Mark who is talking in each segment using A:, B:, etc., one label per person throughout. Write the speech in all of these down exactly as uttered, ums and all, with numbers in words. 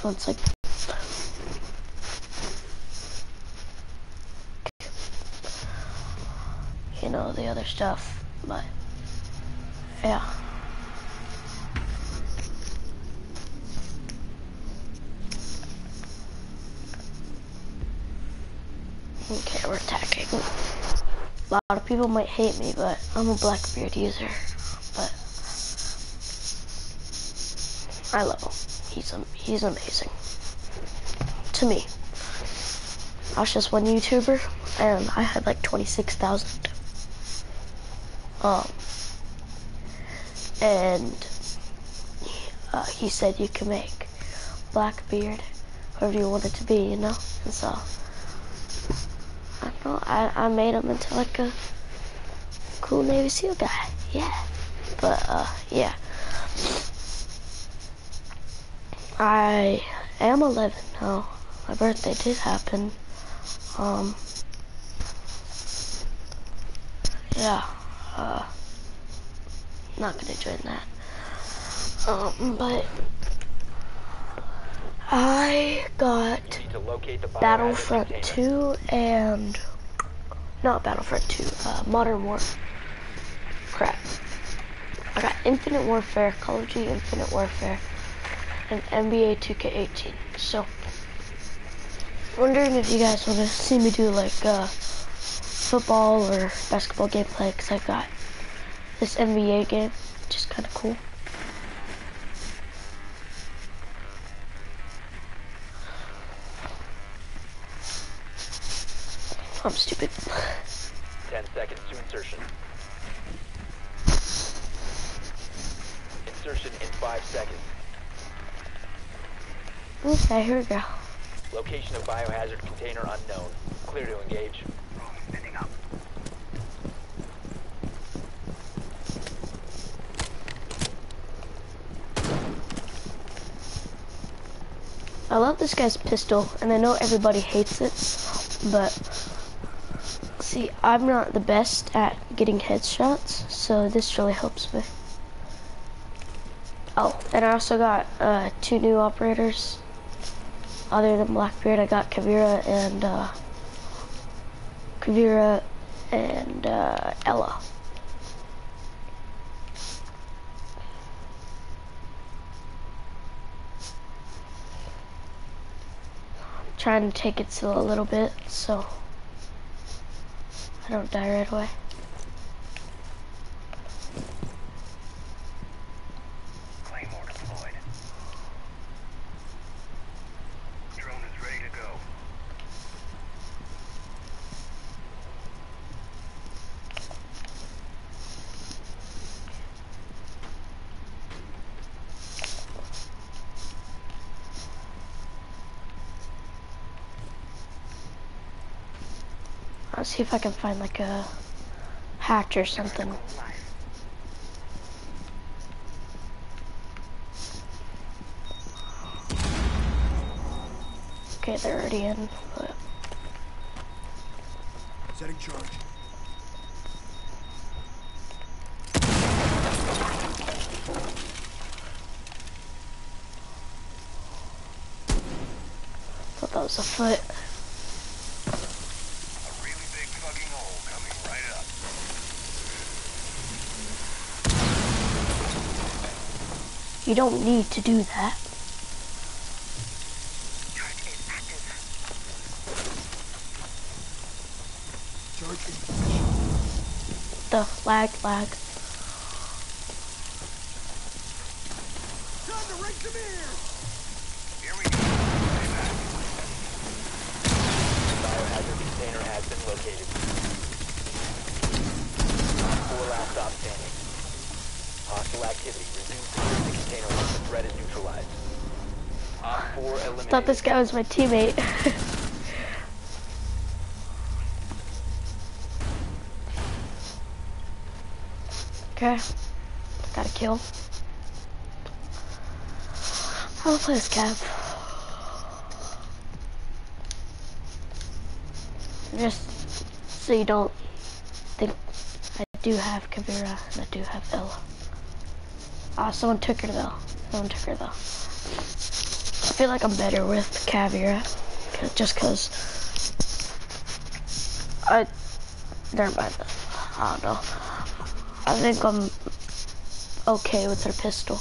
A: one's like you know, the other stuff, but yeah. Okay, we're attacking. A lot of people might hate me, but I'm a Blackbeard user, but I love him. He's um, he's amazing to me. I was just one YouTuber, and I had like twenty-six thousand. Um, and uh, he said you can make Blackbeard whoever you want it to be, you know. And so I don't know. I I made him into like a cool Navy SEAL guy. Yeah, but uh, yeah. I am eleven now. My birthday did happen. Um, yeah, uh, not gonna join that. Um, but I got Battlefront two and, not Battlefront two, uh, Modern Warfare. Crap. I got Infinite Warfare, Call of Duty Infinite Warfare, and N B A two K eighteen. So, wondering if you guys want to see me do like uh, football or basketball gameplay, because I've got this N B A game, which is kind of cool. I'm stupid.
B: Ten seconds to insertion. Insertion in five seconds.
A: Okay, here we go.
B: Location of biohazard container unknown. Clear to engage.
A: I love this guy's pistol, and I know everybody hates it, but see, I'm not the best at getting headshots, so this really helps me. Oh, and I also got uh, two new operators. Other than Blackbeard, I got Kavira and uh, Kavira and uh, Ella. I'm trying to take it slow a little bit so I don't die right away. I'll see if I can find like a hatch or something. Okay, they're already in, but...
C: Setting charge.
A: Thought that was a foot. You don't need to do that. The lag, lag.
C: Time to ring some ears.
B: Here we go. Biohazard container has been located. Four last stop standing. Hostile activity. Resume securing the container once the threat is neutralized. Op four eliminated.
A: Thought this guy was my teammate. Okay, got a kill. I'll play this cap. Just so you don't think I do have Kavira and I do have Ella. Ah, someone took her though. Someone took her though. feel like I'm better with Caveira, just cause I, never mind, I don't know. I think I'm okay with her pistol.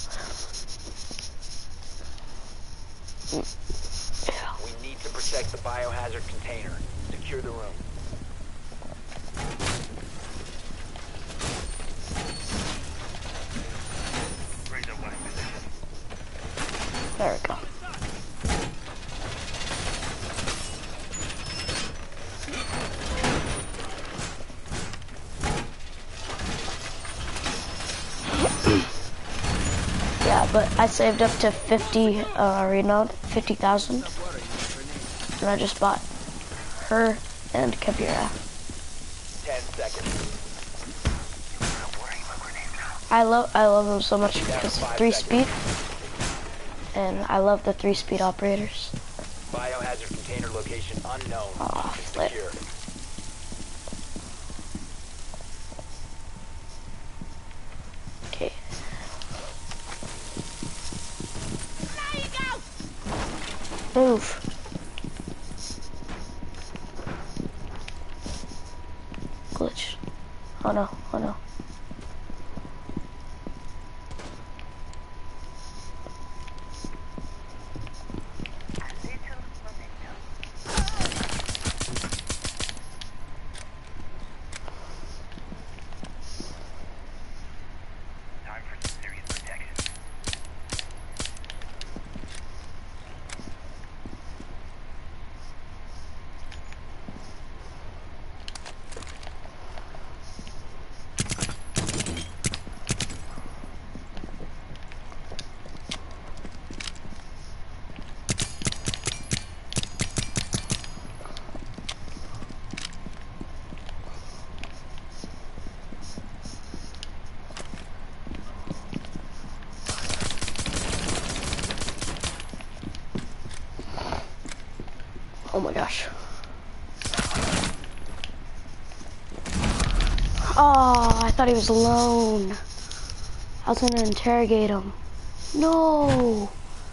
A: Yeah.
B: We need to protect the biohazard container. Secure the room.
A: There we go. Yeah, but I saved up to fifty, uh, reload, fifty thousand, and I just bought her and Caveira.
B: Ten seconds.
A: I love, I love them so much because of three speed, and I love the three speed operators.
B: Biohazard container location unknown.
A: Aw, flip.
B: Secure.
A: Okay. Move. Glitch. Oh no, oh no. Oh my gosh. Oh, I thought he was alone. I was gonna interrogate him. No.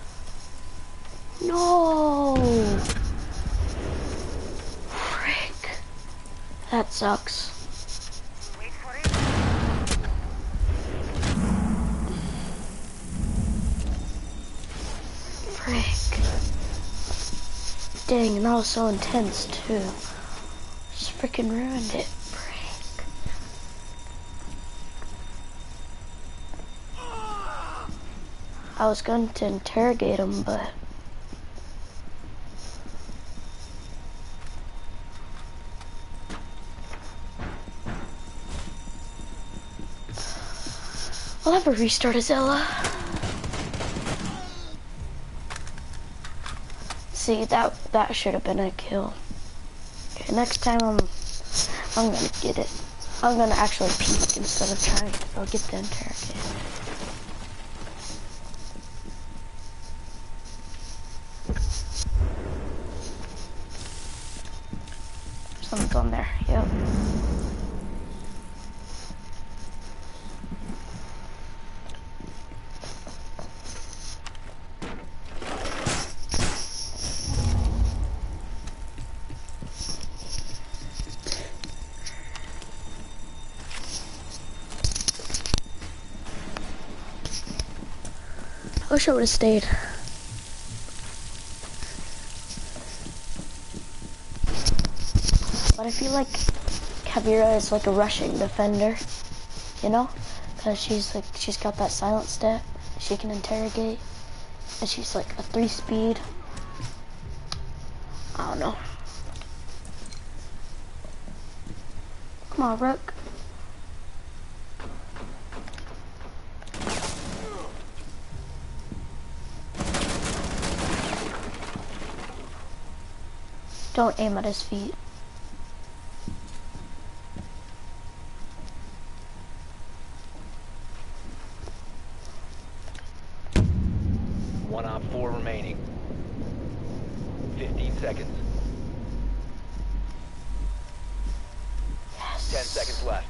A: No. Frick. That sucks. Frick. Dang, and that was so intense too. Just freaking ruined it. Frick. I was going to interrogate him, but I'll have a restart of Zilla. See, that that should have been a kill. Okay, next time I'm I'm gonna get it. I'm gonna actually peek instead of trying to go get the interrogate. Something's on there. Yep. I wish I would have stayed. But I feel like Caveira is like a rushing defender, you know? Because she's like, she's got that silent step, she can interrogate, and she's like a three speed. I don't know. Come on, Rook. Don't aim at his feet.
B: One op four remaining. Fifteen seconds.
A: Yes.
B: Ten seconds left.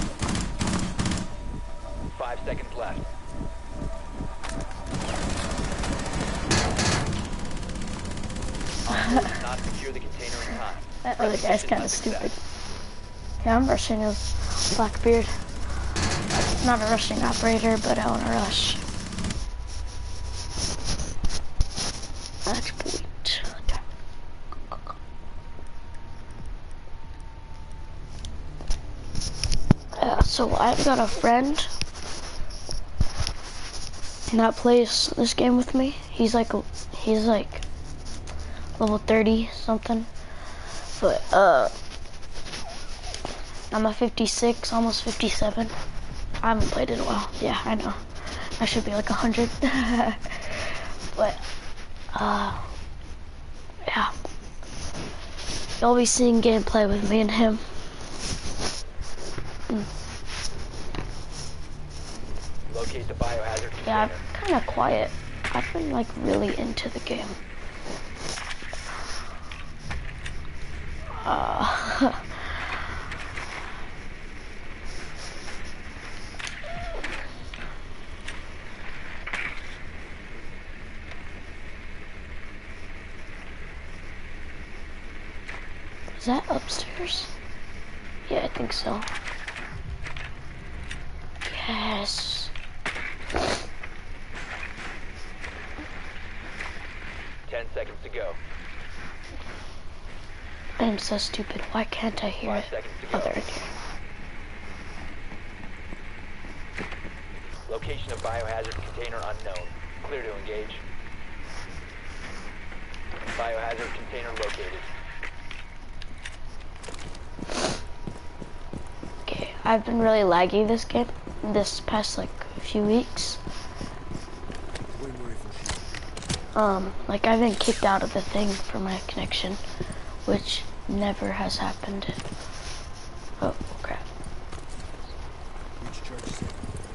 B: Five seconds left. Not secure the container in time.
A: That other guy's kind of stupid. Yeah, I'm rushing as Blackbeard. Not a rushing operator, but I want to rush. Match point. Yeah, so I've got a friend that plays this game with me. He's like, he's like level thirty something, but uh, I'm a fifty-six, almost fifty-seven. I haven't played in a while. Yeah, I know. I should be like a hundred. But uh, yeah, you'll be seeing gameplay with me and him. Mm.
B: Locate the biohazard container.
A: Yeah, I'm kind of quiet. I've been like really into the game. Uh, Is that upstairs? Yeah, I think so. Yes.
B: Ten seconds to go.
A: I'm so stupid. Why can't I hear
B: Five
A: it?
B: seconds to
A: Oh,
B: go.
A: there it is.
B: Location of biohazard container unknown. Clear to engage. Biohazard container located.
A: Okay, I've been really laggy this game, this past like few weeks.
C: Wing rifle shield.
A: Um, like I've been kicked out of the thing for my connection, which never has happened. Oh crap.
C: Reach charge set.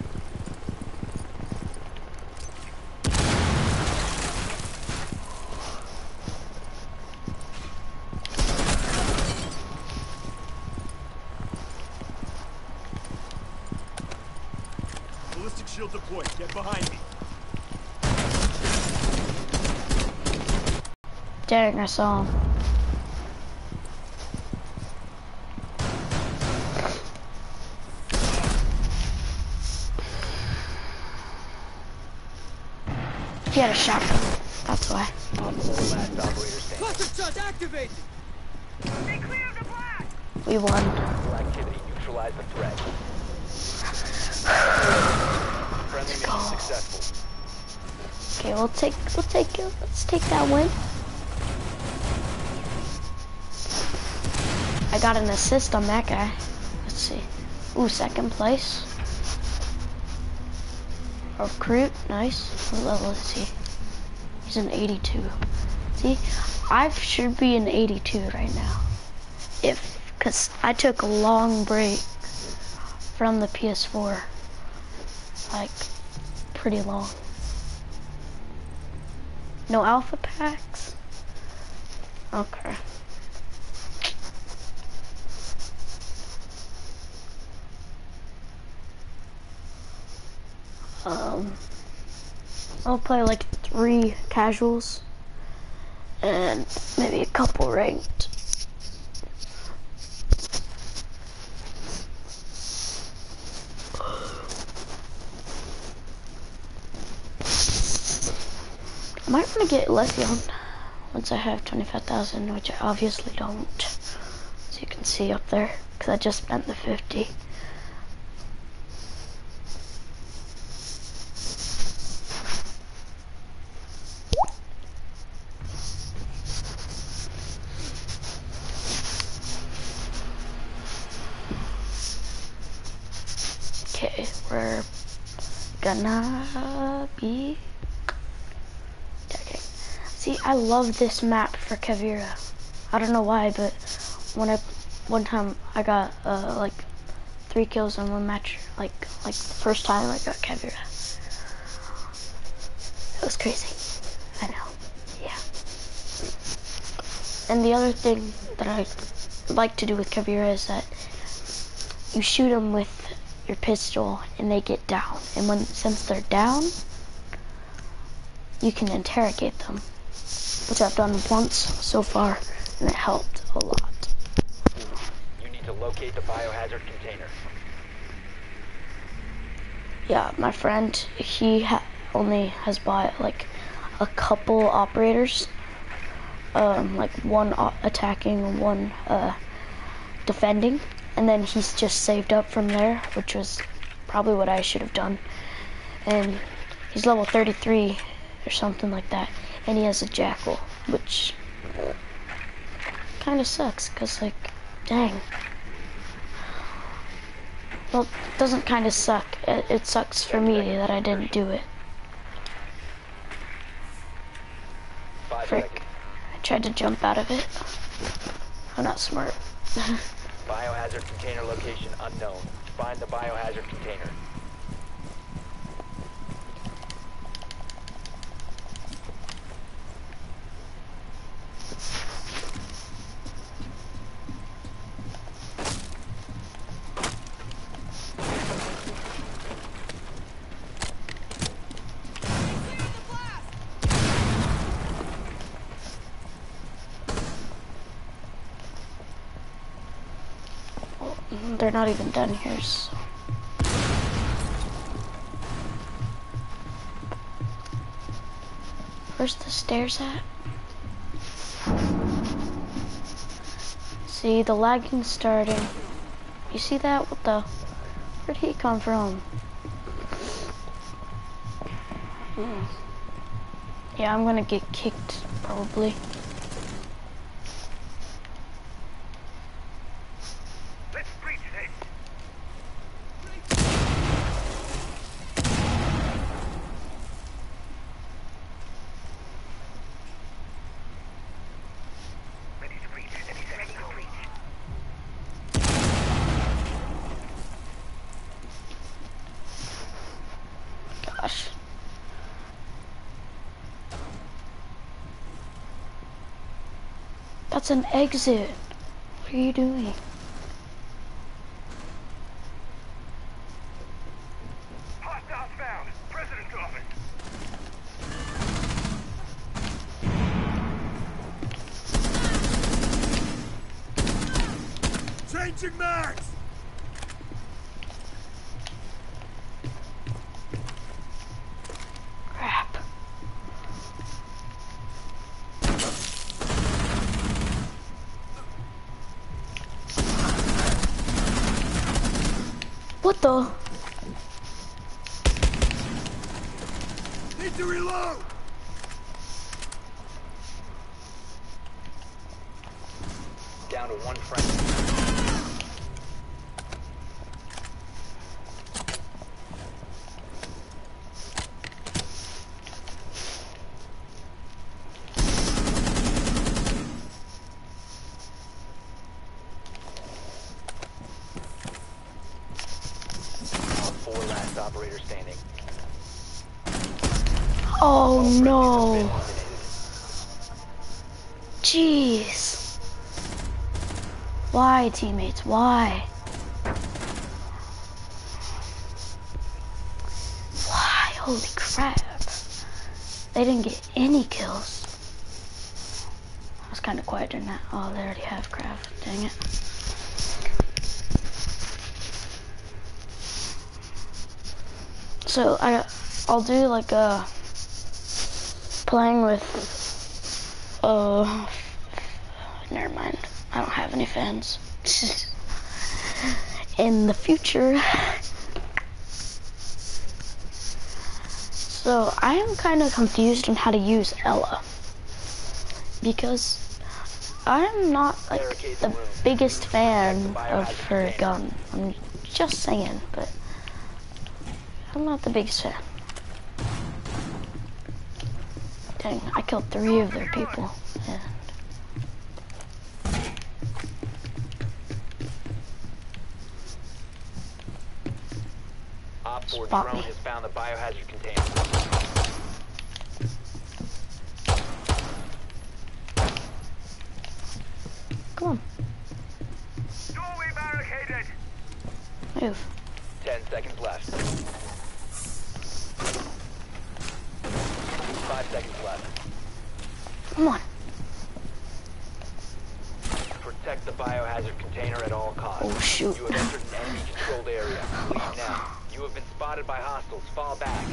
C: Ballistic shield deployed. Get behind me.
A: Dang, I saw him. He had a shotgun, that's why.
B: Op four last operator standing.
C: Cluster shot activated. Stay clear of the blast.
A: We won.
B: Hostile activity. Neutralize the threat. Friendly mission
A: go.
B: successful.
A: Okay, we'll take, we'll take it. Let's take that win. I got an assist on that guy. Let's see. Ooh, second place. Recruit, nice. What level is he? He's an eighty-two. See, I should be an eighty-two right now. If, cause I took a long break from the P S four. Like, pretty long. No alpha packs? Okay. Um, I'll play like three casuals and maybe a couple ranked. I might want to get Lesion once I have twenty-five thousand, which I obviously don't, as you can see up there, because I just spent the fifty. Okay, we're gonna be okay. See, I love this map for Caveira. I don't know why, but when I one time I got uh, like three kills in one match, like like the first time I got Caveira. It was crazy. I know. Yeah. And the other thing that I like to do with Caveira is that you shoot them with your pistol and they get down, and when since they're down, you can interrogate them. which I've done once so far, and it helped a lot.
B: You need to locate the biohazard container.
A: Yeah, my friend, he ha only has bought like a couple operators, um, like one attacking, one uh, defending, and then he's just saved up from there, which was probably what I should have done. And he's level thirty-three or something like that, and he has a jackal, which kind of sucks, cause like, dang. Well, it doesn't kind of suck. It, it sucks for me that I didn't do it.
B: Five
A: Frick.
B: seconds.
A: I tried to jump out of it. I'm not smart.
B: Biohazard container location unknown. Find the biohazard container.
A: They're not even done here, so. Where's the stairs at? See, the lagging's starting. You see that? What the? Where'd he come from? Hmm. Yeah, I'm gonna get kicked, probably. Gosh. That's an exit. What are you doing?
C: Hostiles found. President's office. Changing mags.
A: Crap. What the?
C: Need to reload.
B: Down to one friend. Four last operator standing.
A: Oh no.
B: Eliminated.
A: Jeez. Why, teammates? Why? Why? Holy crap. They didn't get any kills. I was kind of quiet during that. Oh, they already have craft. Dang it. So I, I'll do like a playing with. Uh, never mind. I don't have any fans. In the future. So I am kind of confused on how to use Ela, because I'm not like the biggest fan of her gun. I'm just saying, but I'm not the biggest fan. Dang, I killed three of their people. And
B: Op four
A: Spot
B: drone
A: me.
B: has found the biohazard container.
A: come on,
C: Doorway barricaded.
A: move.
B: Ten seconds left. Five seconds left.
A: Come on.
B: Protect the biohazard container at all costs.
A: Oh, shoot.
B: You have entered an enemy-controlled area. Leave now. You have been spotted by hostiles. Fall back.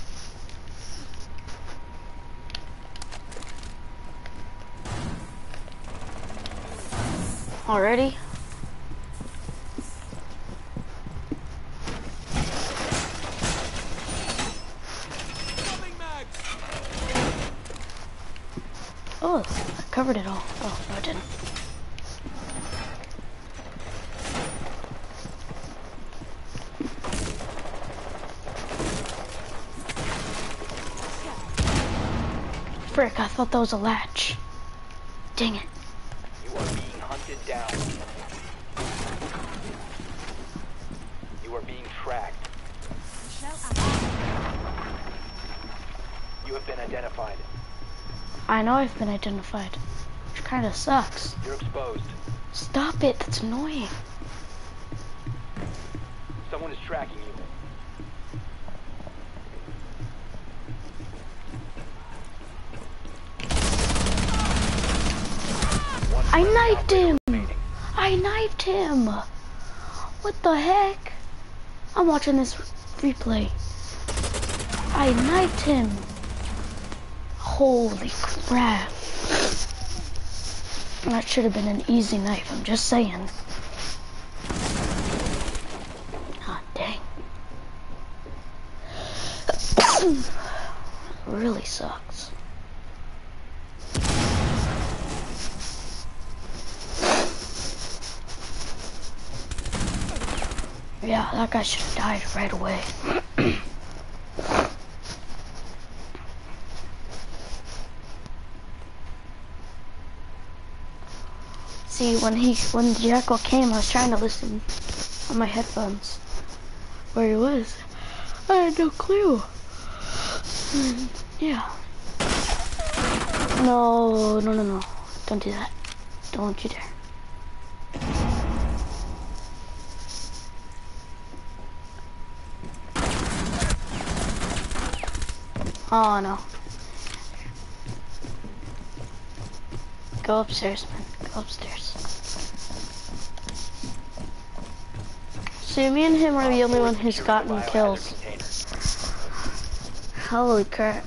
A: Already? Oh, I covered it all. Oh, no, I didn't. Frick, I thought that was a latch. Dang it.
B: You are being hunted down. You are being tracked. You have been identified.
A: I know I've been identified, which kind of sucks.
B: You're exposed.
A: Stop it, that's annoying.
B: Someone is tracking you.
A: I knifed him! I knifed him! What the heck? I'm watching this replay. I knifed him! Holy crap. That should have been an easy knife, I'm just saying. Ah, dang. Really sucks. Yeah, that guy should have died right away. See, when he, when Jackal came, I was trying to listen on my headphones where he was. I had no clue. And yeah. No, no, no, no. Don't do that. Don't you dare. Oh no. Go upstairs, man. Go upstairs. See, me and him are the only one who's gotten kills. Holy crap.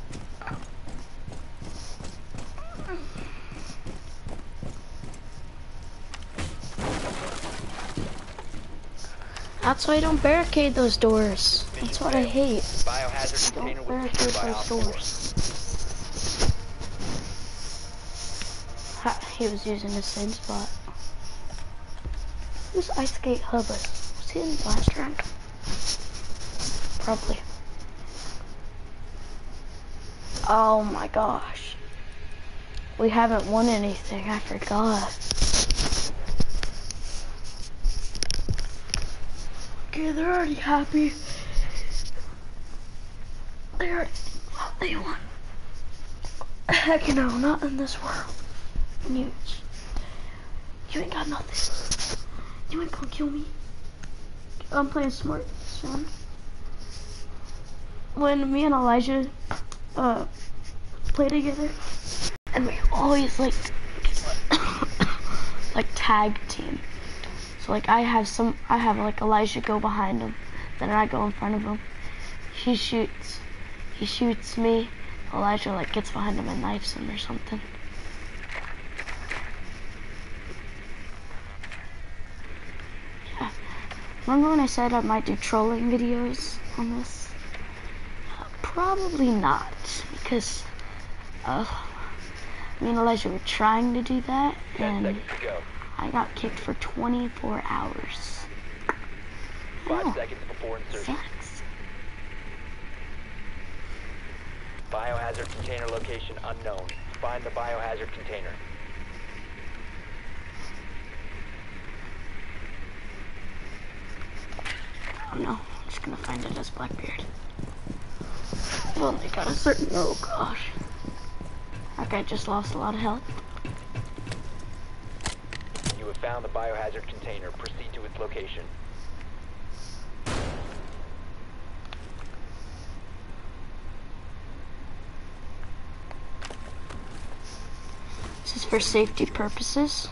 A: That's why I don't barricade those doors. That's what I hate. Don't barricade those doors. Ha, he was using the same spot. Who's Ice Gate Hubbard? Was he in the last round? Probably. Oh my gosh. We haven't won anything, I forgot. Okay, they're already happy. They already, they won. Heck no, not in this world. You, you ain't got nothing. You ain't gonna kill me. I'm playing smart, son. When me and Elijah uh, play together, and we always like like tag team. So like I have some, I have like Elijah go behind him, then I go in front of him. He shoots, he shoots me. Elijah like gets behind him and knifes him or something. Yeah. Remember when I said I might do trolling videos on this? Uh, probably not, because uh, me and Elijah were trying to do that, and I got kicked for twenty-four hours.
B: Five
A: Oh,
B: seconds before insertion.
A: sucks.
B: Biohazard container location unknown. Find the biohazard container.
A: Oh no, I'm just gonna find it as Blackbeard. Well, they got a certain, oh gosh. That guy just lost a lot of health.
B: You have found the biohazard container. Proceed to its location.
A: This is for safety purposes.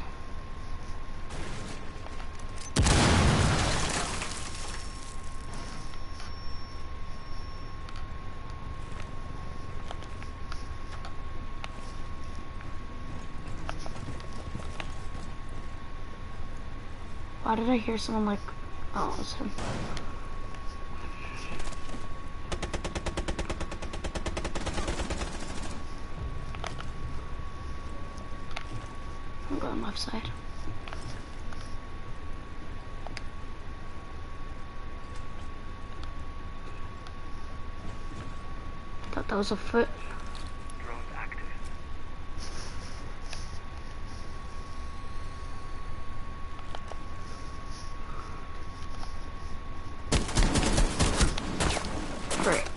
A: Why did I hear someone like, oh, it was him. I'm going left side. Thought that was a foot.
C: Drones active.
A: Frick.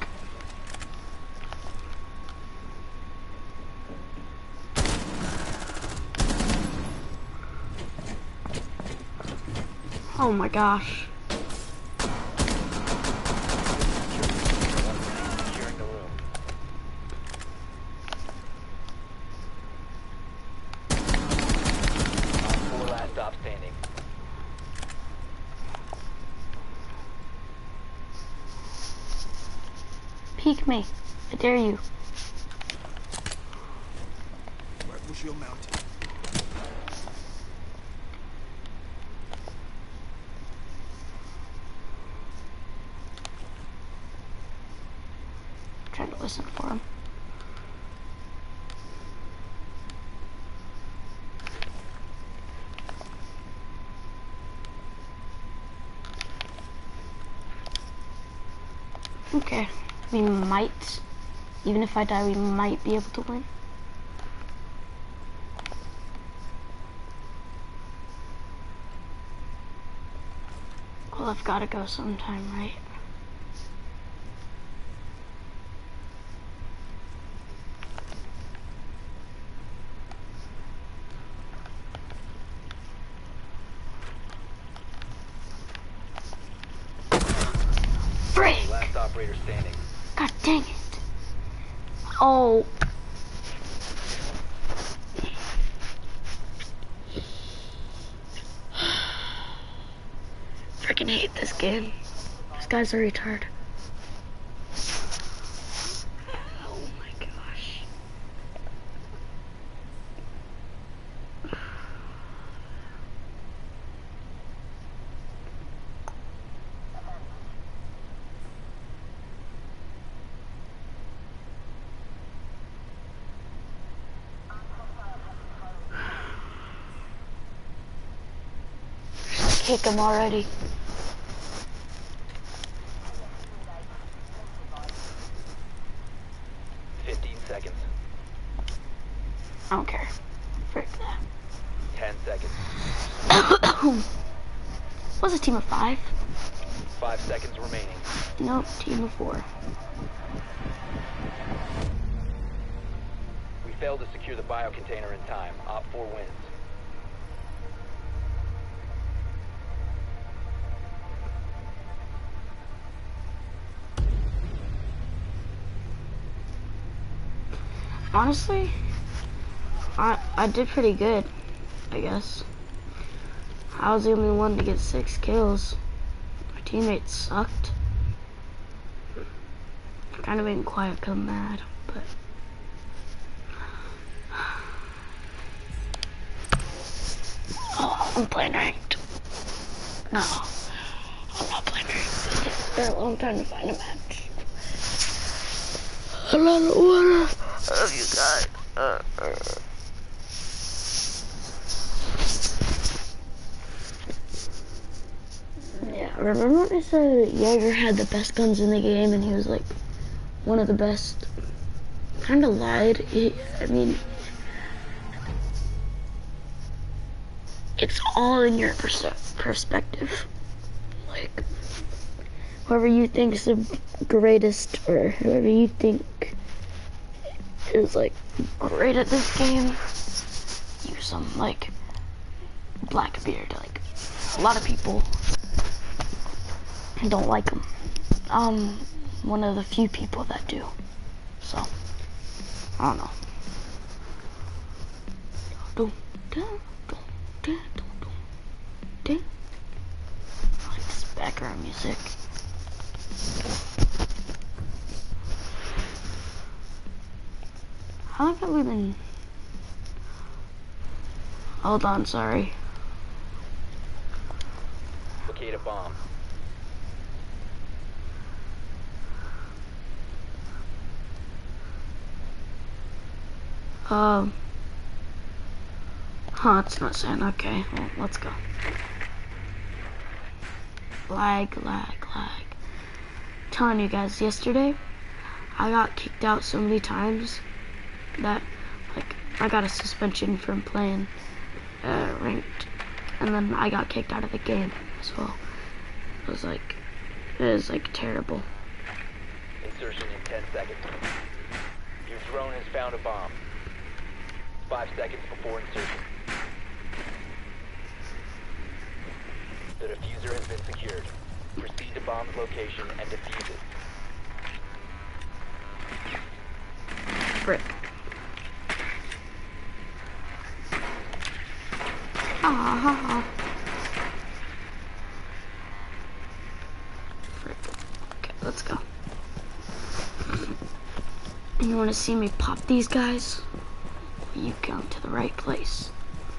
A: Oh my gosh.
B: Securing the room. Op four last stop standing.
A: Peek me. I dare you.
C: Where was your mountain?
A: Trying to listen for him. Okay, we might, even if I die, we might be able to win. Well, I've got to go sometime, right? Frick!
B: Last operator standing.
A: God dang it. Oh. Freaking hate this game. This guy's a retard. Oh my gosh. Kick him already.
B: Fifteen seconds.
A: I don't care. Frick that.
B: Ten seconds.
A: Was a team of five?
B: Five seconds remaining.
A: Nope, team of four.
B: We failed to secure the biocontainer in time. Op four wins.
A: Honestly, I I did pretty good, I guess. I was the only one to get six kills. My teammates sucked. Kind of being quiet because I'm mad, but. Oh, I'm playing ranked. No, I'm not playing ranked. It took a long time to find a match. A lot of water. Of you guys. Uh, uh. Yeah, remember when I said that Jaeger had the best guns in the game and he was like one of the best? Kinda lied. He, I mean, it's all in your pers perspective. Like, whoever you think's the greatest or whoever you think is like great at this game, use some like Blackbeard. Like a lot of people don't like him. Um, one of the few people that do. So I don't know. Dun, dun, dun, dun, dun, dun. I like this background music. How long have we been? Hold on, sorry.
B: Locate a bomb.
A: Um. Huh, it's not saying. Okay, well, let's go. Lag, lag, lag. Telling you guys, yesterday, I got kicked out so many times that, like, I got a suspension from playing uh, ranked, and then I got kicked out of the game as well. It was like, it was like terrible.
B: Insertion in ten seconds. Your drone has found a bomb. Five seconds before insertion. The diffuser has been secured. Proceed to bomb's location and defuse it.
A: Frick. Ah ha ha. Frick. Okay, let's go. You want to see me pop these guys? You come to the right place.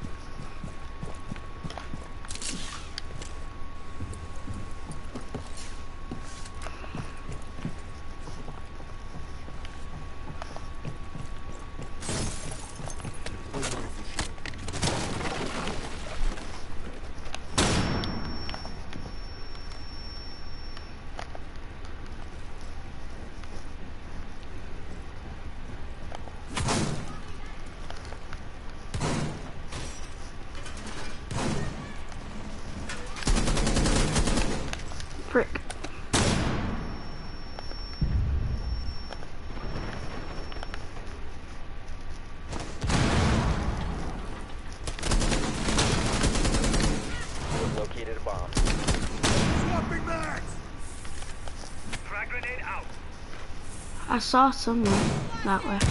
A: Frick.
B: You've located a bomb.
C: Swapping mags! Frag grenade out.
A: I saw someone that way.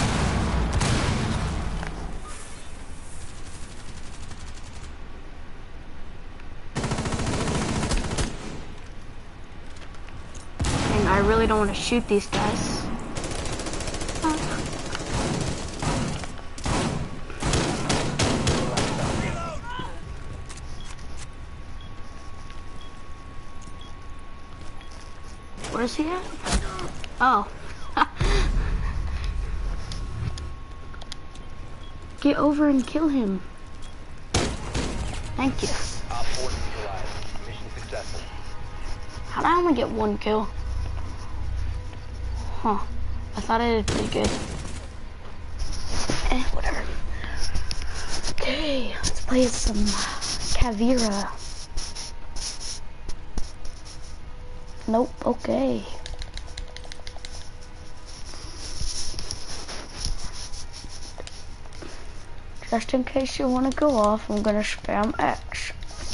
A: And I really don't want to shoot these guys. Where's he at? Oh. Get over and kill him. Thank you.
B: Op four neutralized. Mission successful.
A: How'd I only get one kill? Huh. I thought I did pretty good. Eh, whatever. Okay, let's play some Caveira. Nope, okay. Just in case you want to go off, I'm gonna spam X.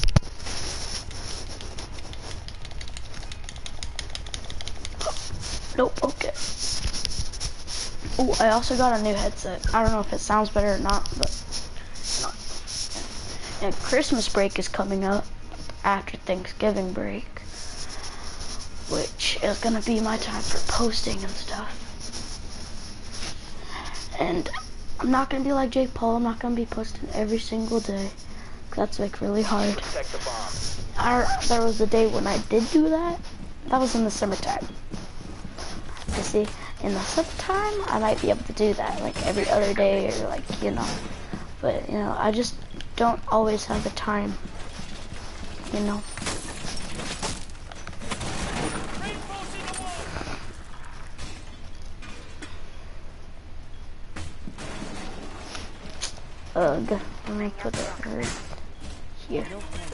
A: Nope, okay. Oh, I also got a new headset. I don't know if it sounds better or not, but no. And Christmas break is coming up after Thanksgiving break, which is gonna be my time for posting and stuff. And I'm not gonna be like Jake Paul. I'm not gonna be posting every single day. That's like really hard.
B: Protect the bomb.
A: I, there was a day when I did do that. That was in the summertime. You see, in the summertime, I might be able to do that, like every other day, or like, you know. But, you know, I just don't always have the time, you know. Ugh, let me put it right here.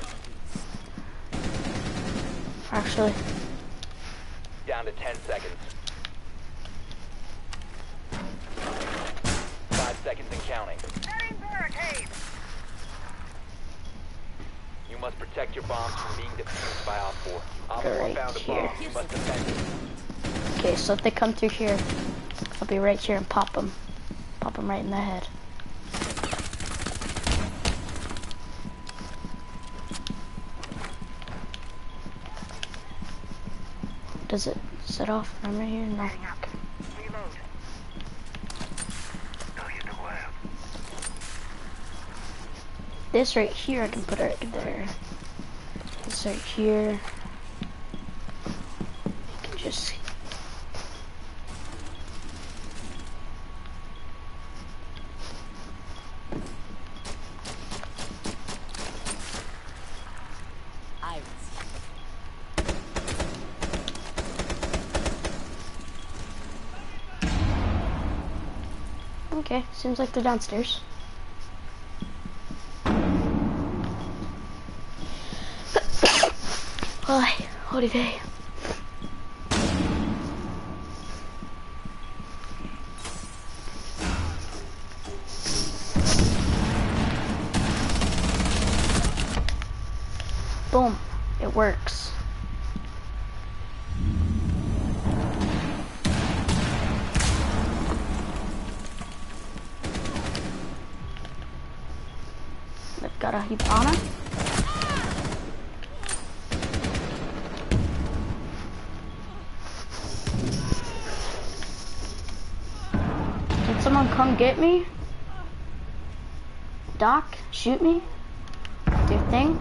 A: Actually,
B: Down to ten seconds. Five seconds and counting.
C: Setting barricade.
B: You must protect your bombs from being defused by Op four. Op four
A: Right
B: found a
A: here.
B: bomb. You must defend it.
A: okay, so if they come through here, I'll be right here and pop them. Pop them right in the head. Does it set off from right here? No. Okay.
C: Reload.
A: This right here, I can put it right there. This right here. You can just. Okay, seems like they're downstairs. Ay, Olivier. Boom, it works. They've got a Hibana. Did someone come get me? Doc, shoot me? Do your thing?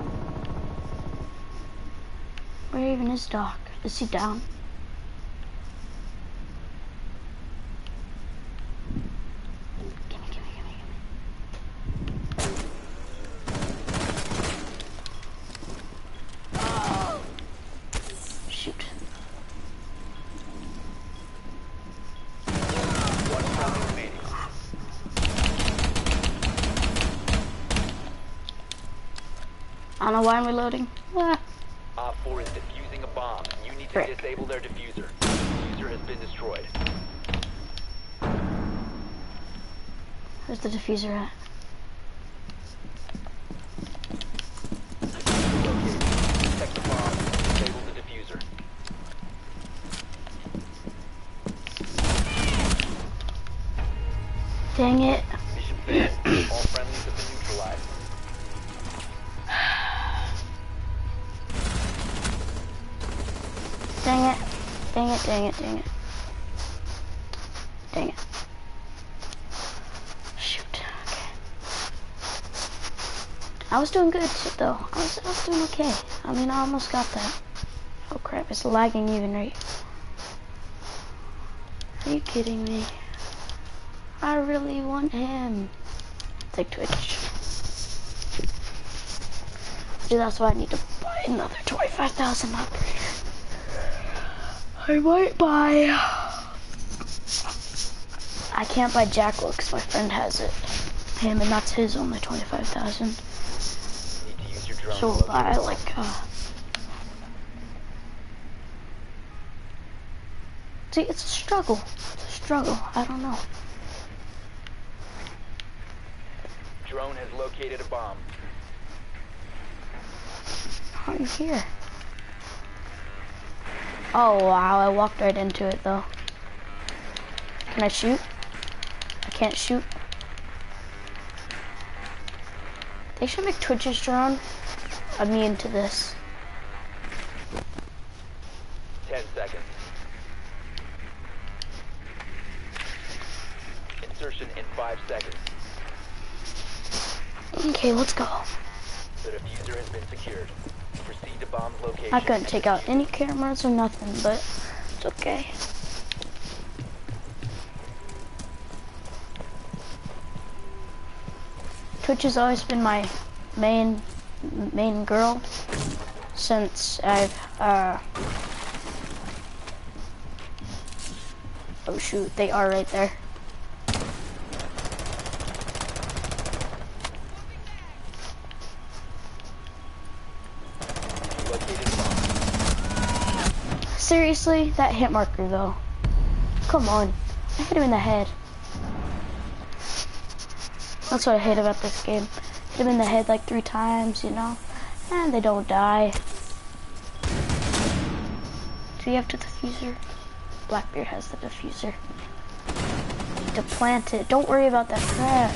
A: Where even is Doc? Is he down? Gimme, gimme, gimme, gimme. Shoot.
B: One friendly remaining.
A: I don't know why I'm reloading. Ah.
B: Op four is defusing a bomb. You need to
A: Frick.
B: disable their diffuser. The diffuser has been destroyed.
A: Where's the diffuser at?
B: Located. Protect the bomb. Disable the diffuser.
A: Dang it.
B: Mission failed. All friendlies have been neutralized.
A: Dang it. Dang it, dang it, dang it. Dang it. Shoot. Okay. I was doing good though. I was, I was doing okay. I mean, I almost got that. Oh crap, it's lagging even, right? Are you kidding me? I really want him. Take Twitch. Dude, that's why I need to buy another twenty-five thousand operator. I might buy. I can't buy Jackal because my friend has it. Him, and that's his only twenty-five thousand.
B: Need to use your drone
A: So
B: to
A: we'll buy
B: locate
A: like. Uh... See, it's a struggle. It's a struggle. I don't know.
B: Drone has located a bomb.
A: How are you here? Oh wow, I walked right into it though. Can I shoot? I can't shoot. They should make Twitch's drone immune to this.
B: Ten seconds. Insertion in five seconds.
A: Okay, let's go.
B: The diffuser has been secured. Proceed to bomb's location.
A: I couldn't take out any cameras or nothing, but it's okay. Twitch has always been my main main girl since I've uh oh shoot, they are right there. Seriously, that hit marker though. Come on, I hit him in the head. That's what I hate about this game. Hit him in the head like three times, you know, and they don't die. Do you have the diffuser? Blackbeard has the diffuser. Need to plant it. Don't worry about that crap.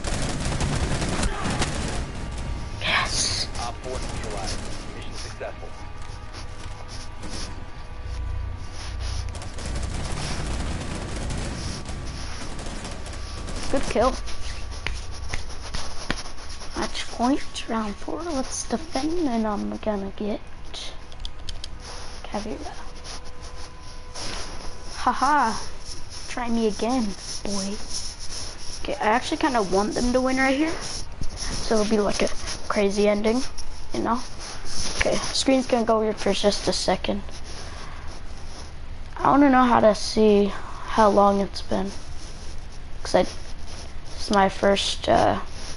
A: Yes.
B: Op four neutralized. Mission successful.
D: Good kill. Match point, round four. Let's defend, and I'm gonna get Caveira. Haha. Try me again, boy. Okay, I actually kind of want them to win right here. So it'll be like a crazy ending, you know? Okay, screen's gonna go weird for just a second. I wanna know how to see how long it's been. Cause I, this is my first, uh,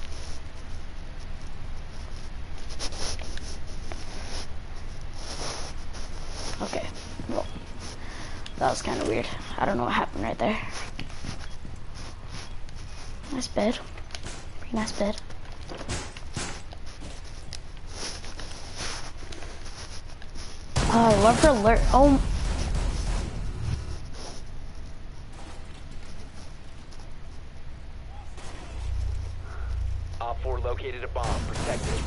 D: okay, well, that was kind of weird. I don't know what happened right there. Nice bed. Pretty nice bed. Oh, I love her alert. Oh.
B: Op four located a bomb. Protect it.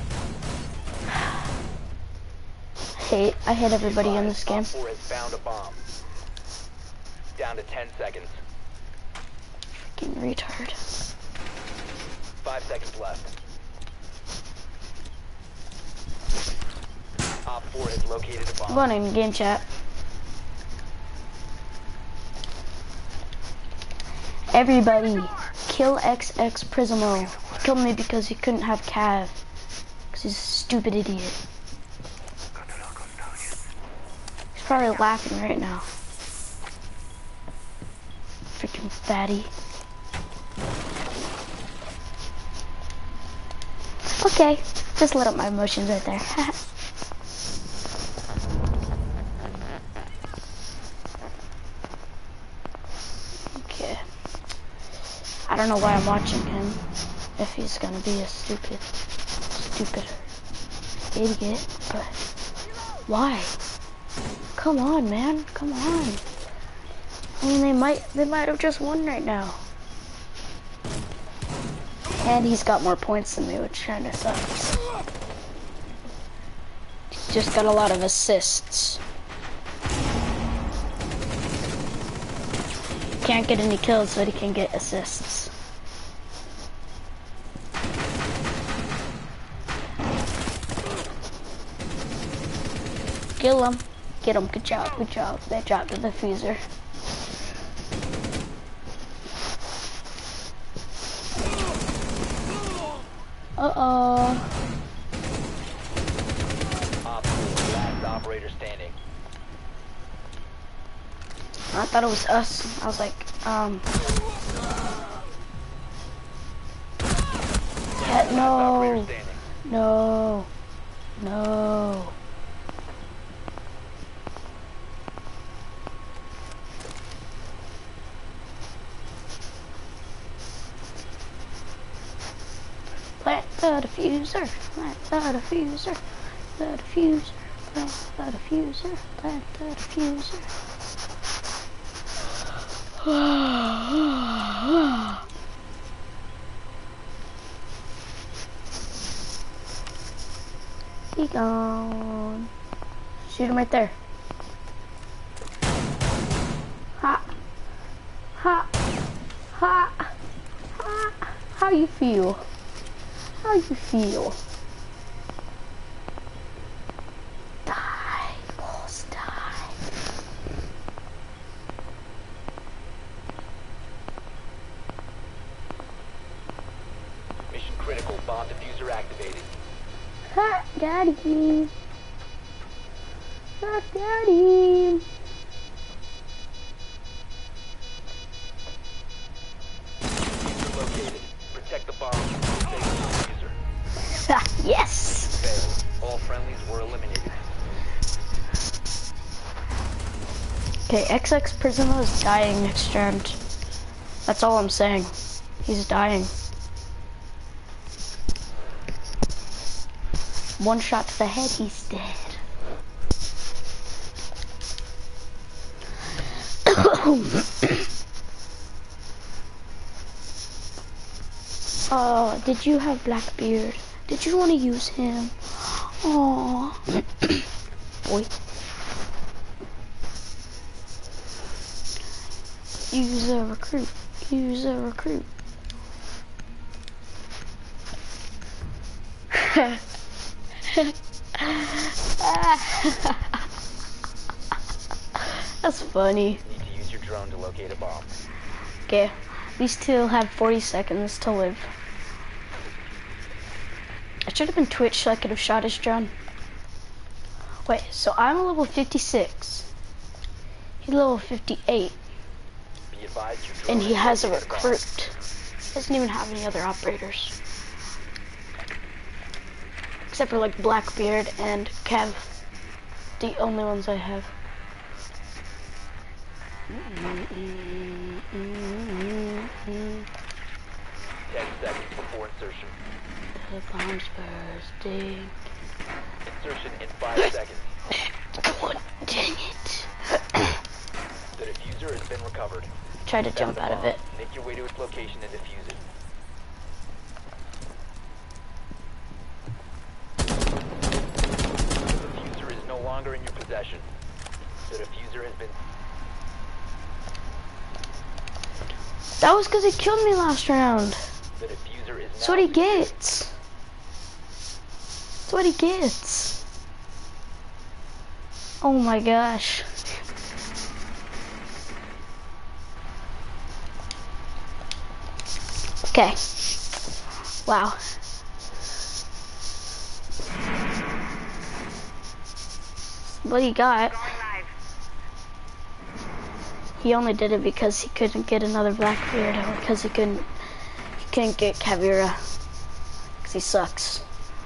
D: Hate. I hate everybody in this game.
B: Op four has found a bomb. Down to ten seconds.
D: Freaking retard.
B: Five seconds left. Op four has located a bomb.
D: I'm going in game chat. Everybody, kill X X Prismo. He killed me because he couldn't have Cav. Because he's a stupid idiot. He's probably laughing right now. Freaking fatty. Okay, just lit up my emotions right there. Okay. I don't know why I'm watching him. If he's gonna be a stupid, stupid idiot, but why? Come on, man, come on. I mean, they might, they might have just won right now. And he's got more points than me, which kinda sucks. He's just got a lot of assists. Can't get any kills, but he can get assists. Kill him. Get him. Good job. Good job. They dropped the diffuser. Uh-oh.
B: Op four, last operator standing.
D: I thought it was us. I was like, um... yeah, no. No. No. Plant the diffuser, plant the diffuser, the diffuser, plant the diffuser, plant the diffuser. He gone. Shoot him right there. Ha. Ha. Ha. Ha. How you feel? How you feel? Die, boss, die.
B: Mission critical. Bomb diffuser activated.
D: Hot daddy. Hot daddy.
B: Diffuser located. Protect the bomb.
D: Yes.
B: Failed. All friendlies were eliminated.
D: Okay, X X Prismo is dying next round. That's all I'm saying. He's dying. One shot to the head, he's dead. Oh, did you have Blackbeard? Did you want to use him? Aww. Boy. Use a recruit. Use a recruit. That's funny.
B: Need to use your drone to locate a bomb.
D: Okay, these two have forty seconds to live. I should have been Twitch so I could have shot his drone. Wait, so I'm a level fifty-six. He's level fifty-eight.
B: Be advised your drone
D: And he
B: has
D: has a
B: located bomb.
D: recruit. Doesn't even have any other operators. Except for like Blackbeard and Kev. The only ones I have.
B: Ten seconds before insertion.
D: The bomb's bursting.
B: Insertion in five seconds.
D: Come on, dang it.
B: The diffuser has been recovered.
D: Try to
B: Found
D: jump
B: the
D: out of
B: bomb.
D: it.
B: Make your way to its location and defuse it. The diffuser is no longer in your possession. The diffuser has been...
D: That was because he killed me last round.
B: The diffuser is
D: That's
B: now
D: what he
B: secured.
D: gets. That's what he gets. Oh my gosh. Okay. Wow. What he got,
C: Going live.
D: he only did it because he couldn't get another Blackbeard, or because he couldn't, he couldn't get Kavira, because he sucks.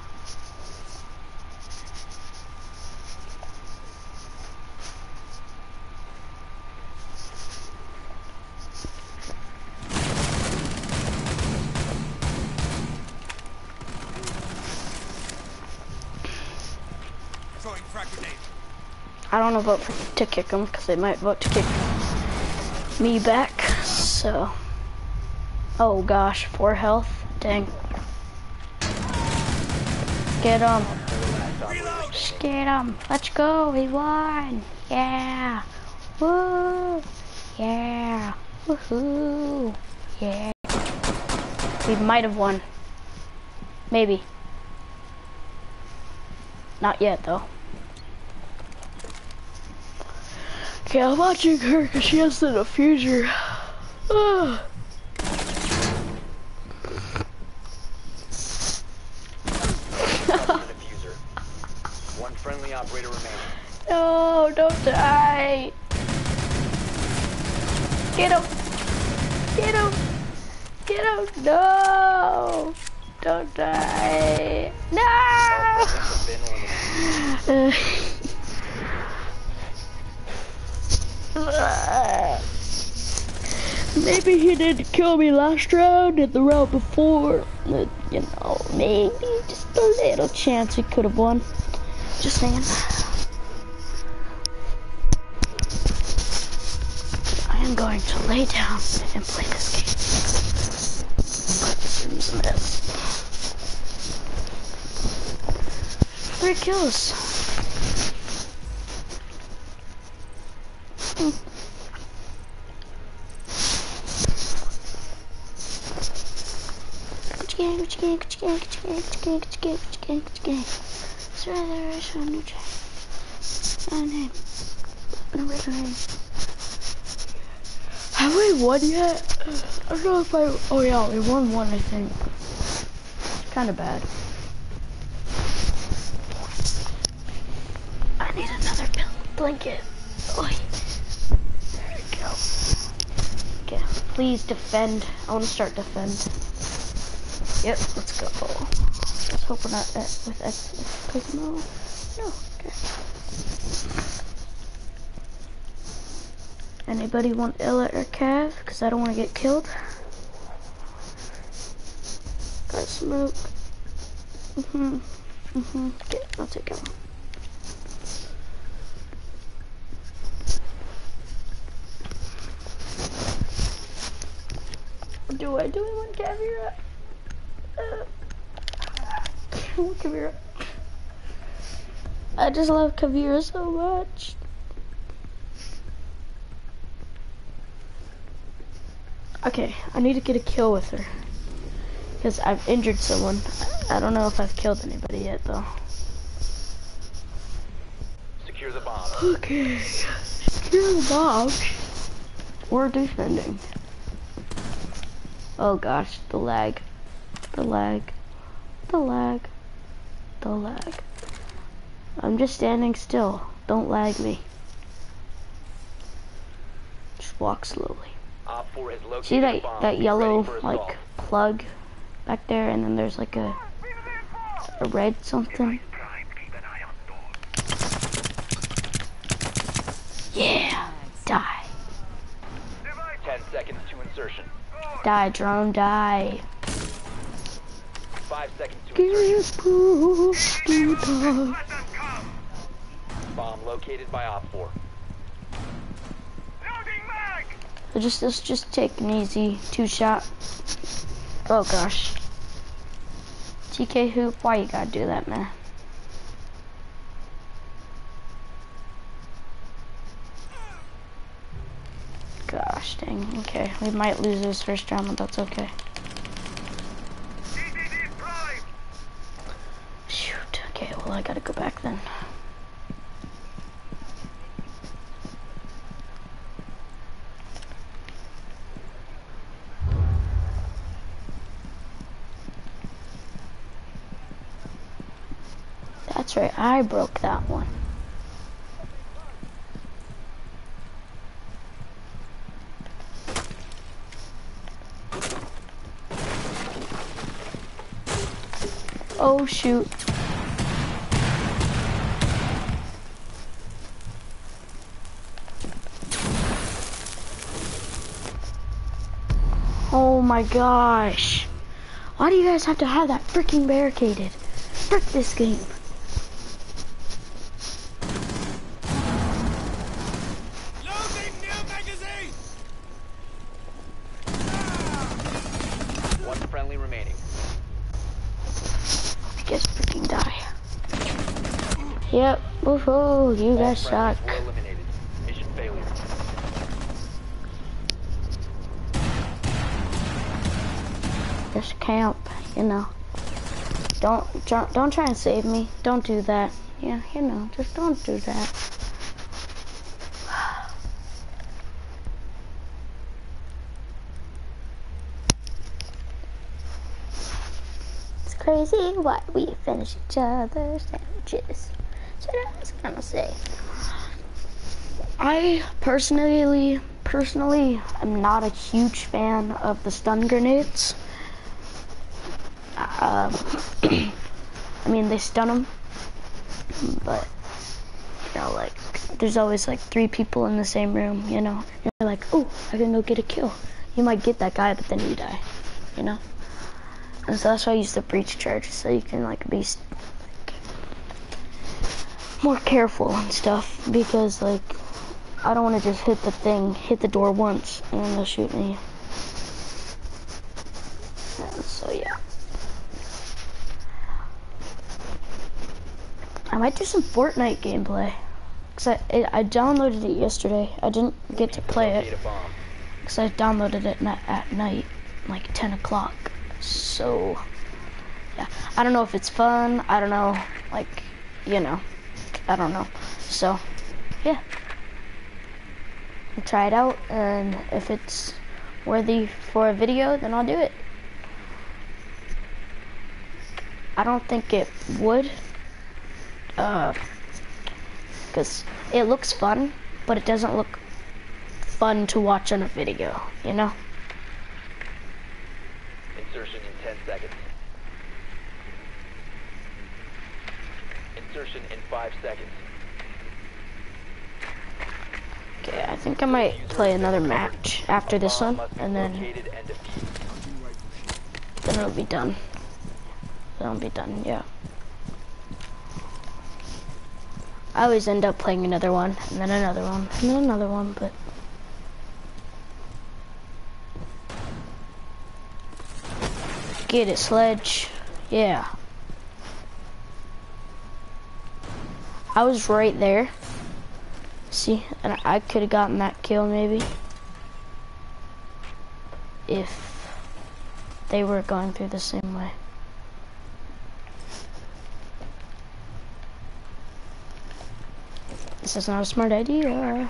C: Throwing frag grenade.
D: I don't know vote for, to kick him because they might vote to kick me back. So, oh gosh, four health. Dang. Get him. Just get him. Let's go. We won. Yeah. Woo. Yeah. Woohoo. Yeah. We might have won. Maybe. Not yet though. Okay, I'm watching her because she has the diffuser. Ugh.
B: the diffuser. One friendly operator remaining.
D: No, don't die. Get him. Get him. Get him. No. Don't die. No.
B: Have been eliminated.
D: Uh, maybe he didn't kill me last round and the round before. Uh, you know, maybe just a little chance we could have won. Just saying. I am going to lay down and play this game. This is a mess. Three kills. Hmm. Gucci gang, Gucci gang, Gucci gang, Gucci gang, Gucci gang, Gucci gang, Gucci gang, Gucci gang. It's rather rich on new track. My name. No wait, name. Have we won yet? I don't know if I. Oh yeah, we won one, I think. Kind of bad. I need another blanket. Oy. There we go. Okay, please defend. I want to start defend. Yep, let's go. Let's hope we're not at, with X. Cause no, no. Okay. Anybody want Ella or Cav? Cause I don't want to get killed. Got smoke. Mhm. Mhm. Okay, I'll take it. Do I do I want Kavira? Uh, I want Kavira. I just love Kavira so much. Okay, I need to get a kill with her. Because I've injured someone. I don't know if I've killed anybody yet, though.
B: Secure the bomb.
D: Okay. Secure the bomb. We're defending. Oh gosh, the lag. The lag. The lag. The lag. I'm just standing still. Don't lag me. Just walk slowly.
B: Op four has located
D: See that
B: a bomb.
D: that
B: Be
D: yellow
B: ready for
D: like
B: assault.
D: plug back there, and then there's like a a red something. Yeah, die,
B: Ten seconds to insertion.
D: die, drone, die.
B: Five seconds to
D: Get
B: insertion.
D: pushed to die.
B: Bomb located by Op four.
D: So just let's just take an easy two shot. Oh gosh. T K Hoop, why you gotta do that, man? Gosh dang, okay. We might lose this first round, but that's okay. Shoot, okay, well I gotta go back then. That's right, I broke that one. Oh shoot. Oh my gosh. Why do you guys have to have that freaking barricaded? Frick this game.
B: One friendly remaining.
D: You guys freaking die. Yep, woohoo, you guys suck.
B: Friendlies were eliminated. Mission failure.
D: Just camp, you know. Don't, don't don't try and save me. Don't do that. Yeah, you know, just don't do that. It's crazy what we finish each other's sandwiches. So I was gonna say. I personally, personally, am not a huge fan of the stun grenades. Um, I mean, they stun them, but, you know, like, there's always, like, three people in the same room, you know? And you're like, oh, I can go get a kill. You might get that guy, but then you die, you know? And so that's why I use the breach charge, so you can, like, be like, more careful and stuff, because, like, I don't want to just hit the thing, hit the door once, and then they'll shoot me. And so, yeah. I might do some Fortnite gameplay, cause I it, I downloaded it yesterday. I didn't get to play it, cause I downloaded it at, at night, like ten o'clock. So, yeah, I don't know if it's fun. I don't know, like, you know, I don't know. So, yeah, I'll try it out, and if it's worthy for a video, then I'll do it. I don't think it would. Uh, because it looks fun, but it doesn't look fun to watch on a video, you know?
B: Insertion in ten seconds. Insertion in five seconds.
D: Okay, I think I might play another match after this one, and then, then it'll be done. Then it'll be done, yeah. I always end up playing another one, and then another one, and then another one, but... Get it, Sledge. Yeah. I was right there. See, and I could have gotten that kill, maybe. If they were going through the same way. guess that's not a smart idea.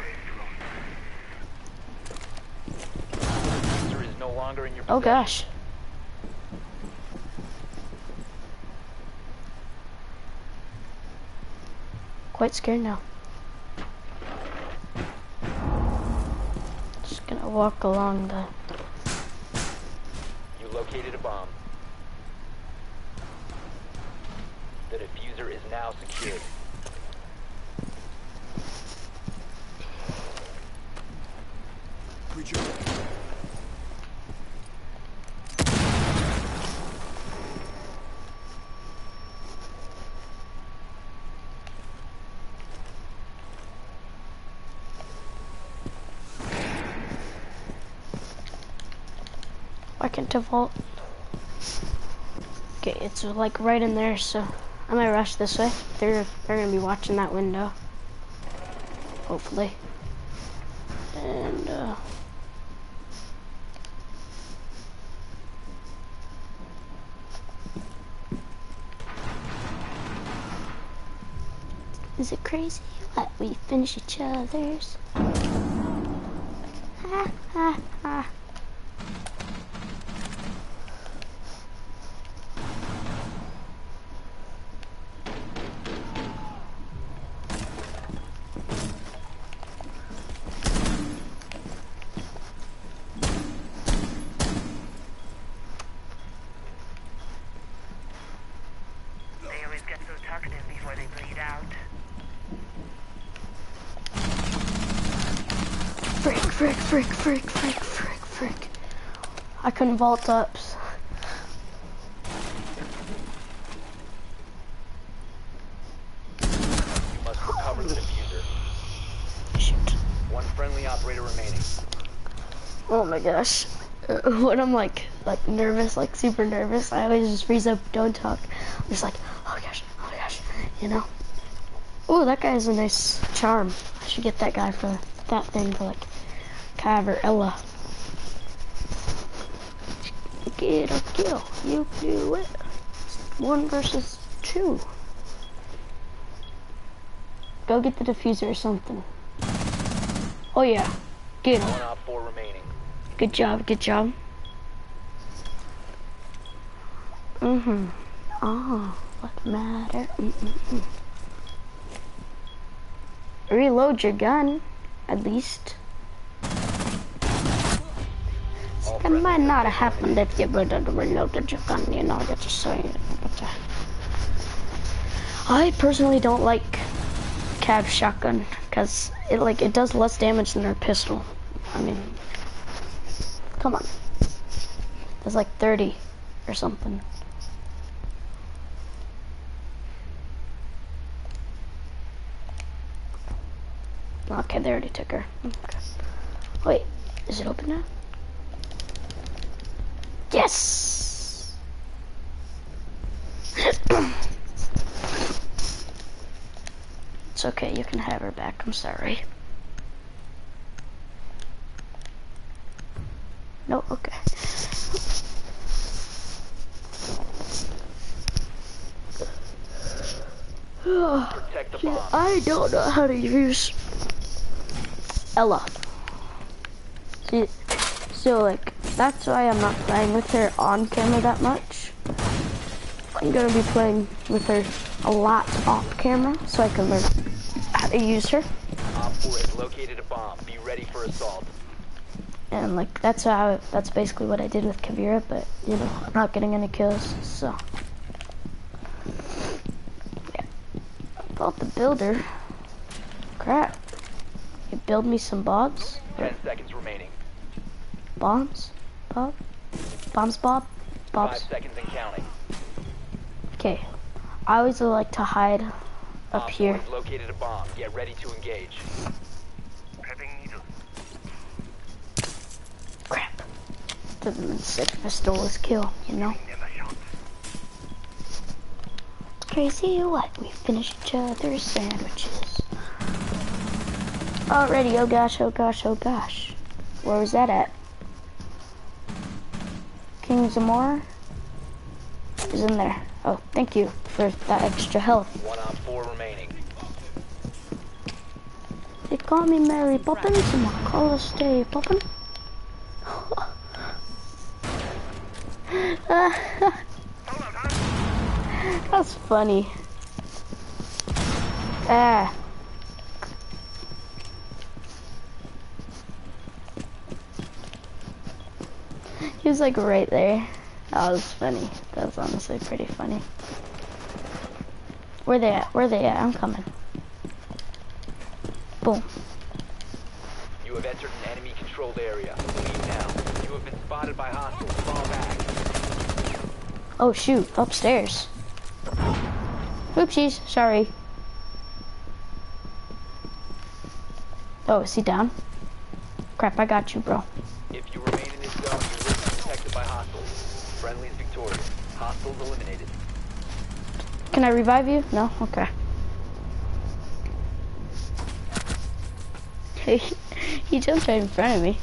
B: User is no longer in your
D: Oh
B: possession.
D: gosh. Quite scared now. Just gonna walk along the...
B: You located a bomb. The diffuser is now secured.
D: I can't vault. Okay, it's like right in there, so I might rush this way. They're they're gonna be watching that window, hopefully. And uh, is it crazy what we finish each other's? Ha ha ha.
C: They always get so talkative before they bleed out.
D: Frick, frick, frick, frick, frick, frick, frick. I couldn't vault up.
B: You must recover the diffuser.
D: Shit.
B: One friendly operator remaining.
D: Oh my gosh. Uh, when I'm like, like nervous, like super nervous, I always just freeze up, don't talk. I'm just like, oh gosh, oh gosh, you know? Oh, that guy has a nice charm. I should get that guy for that thing for like Cav or Ella. Get a kill. You do it. One versus two. Go get the diffuser or something. Oh yeah. Get him.
B: One op four remaining.
D: Good job, good job. Mm-hmm. Oh, what matter? Mm-mm-mm. Reload your gun, at least.
B: All
D: That might
B: friendlies
D: not
B: have
D: have
B: been
D: happened if you would have reloaded your gun, you know, that's just saying. But, uh, I personally don't like Cav shotgun, because it like it does less damage than our pistol. I mean, come on. There's like thirty or something. Okay, they already took her. Okay. Wait, is it open now? Yes! It's okay, you can have her back, I'm sorry. No, okay.
B: Protect the bomb.
D: I don't know how to use Ella. See, so like, that's why I'm not playing with her on camera that much. I'm gonna be playing with her a lot off camera, so I can learn how to use her.
B: Op four has located a bomb. Be ready for assault.
D: And like, that's how, that's basically what I did with Kavira, but you know, I'm not getting any kills, so. Yeah. About the builder. Crap. You build me some bobs?
B: Ten seconds remaining.
D: Bombs? Bob? Bombs, Bob?
B: Five
D: Bobs?
B: seconds and counting.
D: Okay. I always like to hide up
B: Op four
D: here.
B: has located a bomb. Get ready to engage.
C: Prepping needle.
D: Crap. Doesn't mean sick if I stole his kill, you know?
C: Never shot.
D: Crazy what? We finish each other's sandwiches. Already, oh gosh, oh gosh, oh gosh. Where was that at? King Zamora is in there. Oh, thank you for that extra health.
B: One op four remaining.
D: Call me Mary Poppins and my collar stay poppin'. That's funny. Ah. He was like right there. That was funny. That was honestly pretty funny. Where they at? Where they at? I'm coming. Boom.
B: You have entered an enemy controlled area. Leave now. You have been spotted by hostiles. Fall back.
D: Oh shoot, upstairs. Oopsies, sorry. Oh, is he down? Crap, I got you, bro.
B: If you remain in this zone, you will be protected by hostiles. Friendlies victorious. Hostiles eliminated.
D: Can I revive you? No? Okay. He jumped right in front of me.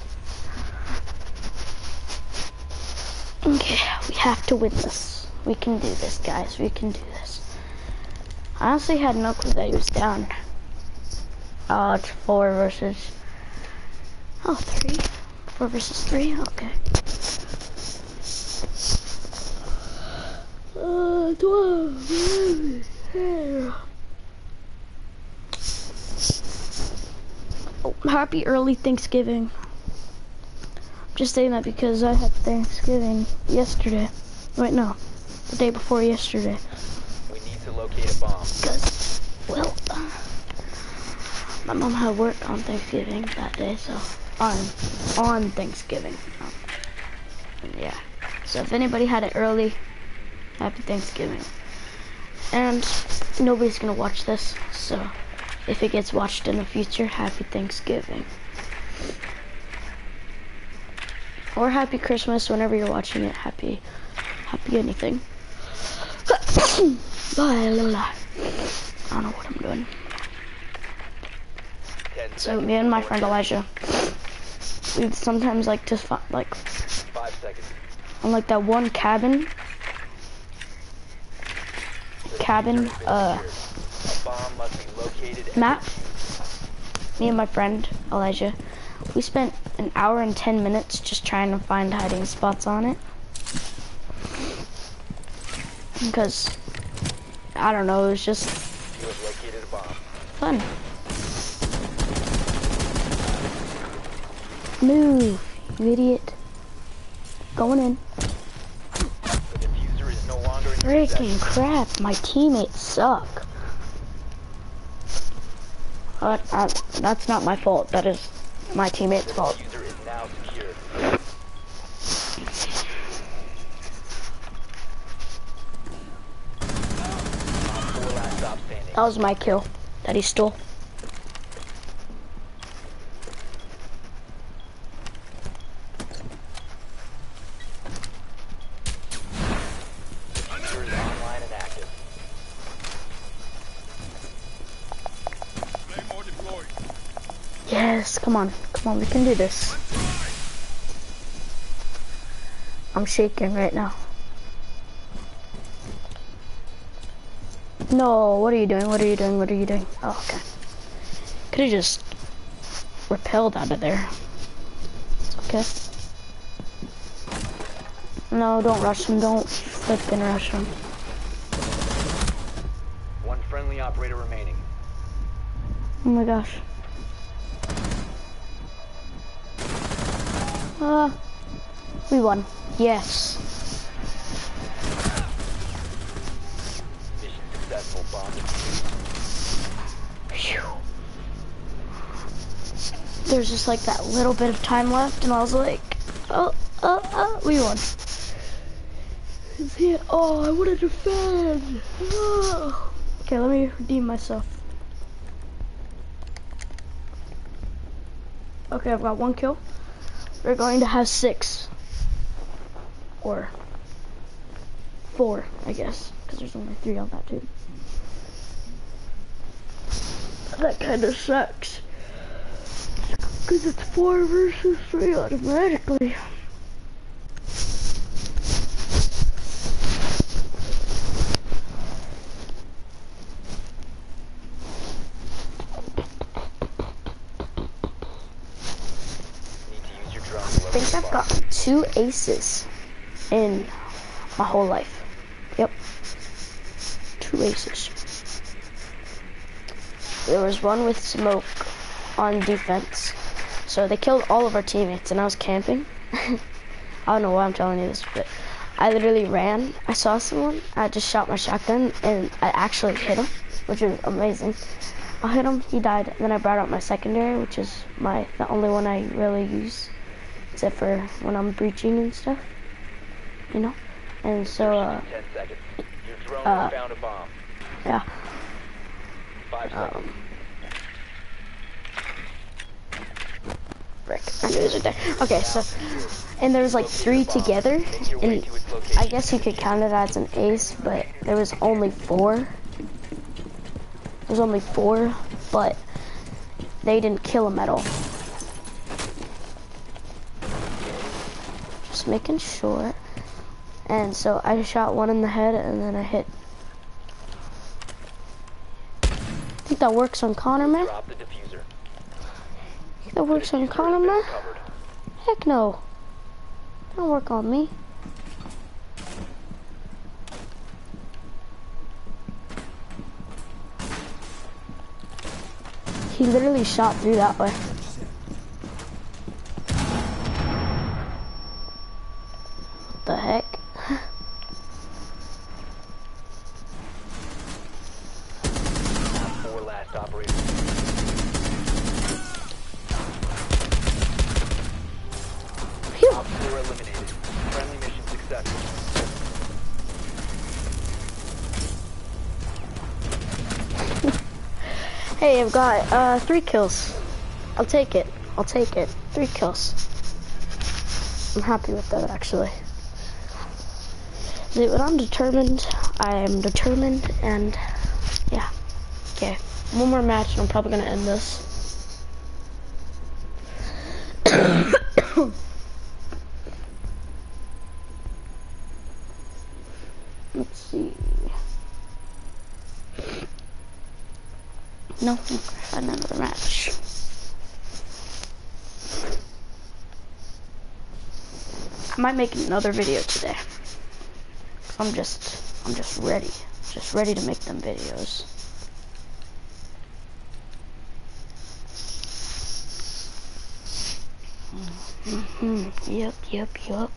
D: Okay, we have to win this. We can do this, guys. We can do this. I honestly had no clue that he was down. Oh, it's four versus... Oh, three. Four versus three? Okay. Uh, twelve. Oh, happy early Thanksgiving. I'm just saying that because I had Thanksgiving yesterday. Wait, no. The day before yesterday.
B: We need to locate a bomb.
D: Because, well, uh, my mom had work on Thanksgiving that day, so on on Thanksgiving. Um, yeah. So if anybody had it early, happy Thanksgiving. And nobody's gonna watch this, so if it gets watched in the future, happy Thanksgiving. Or happy Christmas whenever you're watching it. Happy, happy anything. Bye, I don't know what I'm doing. So me and my friend Elijah, we sometimes like to find, like,
B: Five seconds.
D: on like that one cabin, cabin, uh,
B: A bomb must be located and
D: map. Me and my friend Elijah, we spent an hour and ten minutes just trying to find hiding spots on it. Because, I don't know, it was just
B: you have located a bomb.
D: fun. Move, you idiot. Going in.
B: The diffuser is no longer in your
D: Freaking
B: possession.
D: crap, my teammates suck. Uh, uh, that's not my fault, that is my teammates'
B: The
D: fault.
B: diffuser is now secured. Four last stop standing.
D: That was my kill that he stole.
B: Diffuser is online and active.
C: Claymore deployed.
D: Yes, come on, come on, we can do this. I'm shaking right now. No, what are you doing? What are you doing? What are you doing? Oh, okay. Could have just repelled out of there. Okay. No, don't rush him. Don't flippin' rush him.
B: One friendly operator remaining.
D: Oh my gosh. Ah, we won. Yes.
B: Mission successful. Bomb defused.
D: Phew. There's just like that little bit of time left, and I was like, oh, oh, oh, we won. Yeah, oh, I want to defend. Oh. Okay, let me redeem myself. Okay, I've got one kill. We're going to have six. Or four, I guess, because there's only three on that too. That kind of sucks. Because it's four versus three automatically. two aces in my whole life. Yep. Two aces. There was one with smoke on defense. So they killed all of our teammates and I was camping. I don't know why I'm telling you this, but I literally ran. I saw someone. I just shot my shotgun and I actually hit him, which is amazing. I hit him, he died, and then I brought out my secondary, which is my the only one I really use, except for when I'm breaching and stuff, you know. And so, uh,
B: ten seconds. Your drone
D: uh,
B: found a bomb.
D: yeah.
B: Five seconds.
D: Um, frick, I knew it was right there. Okay, so, and there was like three together, and I guess you could count it as an ace, but there was only four. There's only four, but they didn't kill him at all. Just making sure. And so I shot one in the head and then I hit. I think that works on Connor, man.
B: Drop the diffuser.
D: I think that works on Connor, man. Heck no. Don't work on me. He literally shot through that way. What the heck?
B: Four last operators.
D: Phew.
B: Op four eliminated. Friendly mission successful.
D: Hey, I've got uh, three kills. I'll take it. I'll take it. Three kills. I'm happy with that, actually. Dude, when I'm determined, I am determined, and yeah. Okay, one more match, and I'm probably gonna end this. Let's see. No, another match. I might make another video today. I'm just, I'm just ready, just ready to make them videos. Mm-hmm. Yep, yep, yep.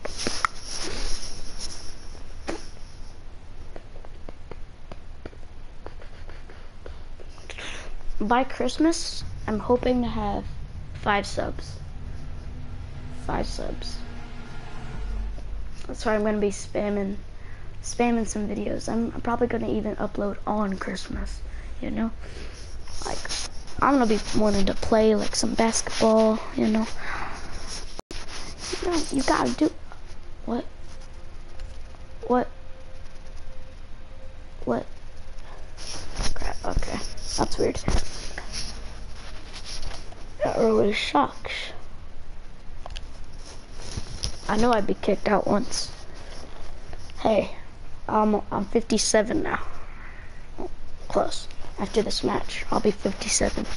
D: By Christmas, I'm hoping to have five subs. Five subs. That's why I'm gonna be spamming, spamming some videos. I'm, I'm probably gonna even upload on Christmas, you know? Like, I'm gonna be wanting to play like some basketball, you know? You know, you gotta do, what? What? What? Crap, okay. That's weird. That really shocks. I know I'd be kicked out once. Hey, I'm, I'm fifty-seven now. Close. After this match, I'll be fifty-seven.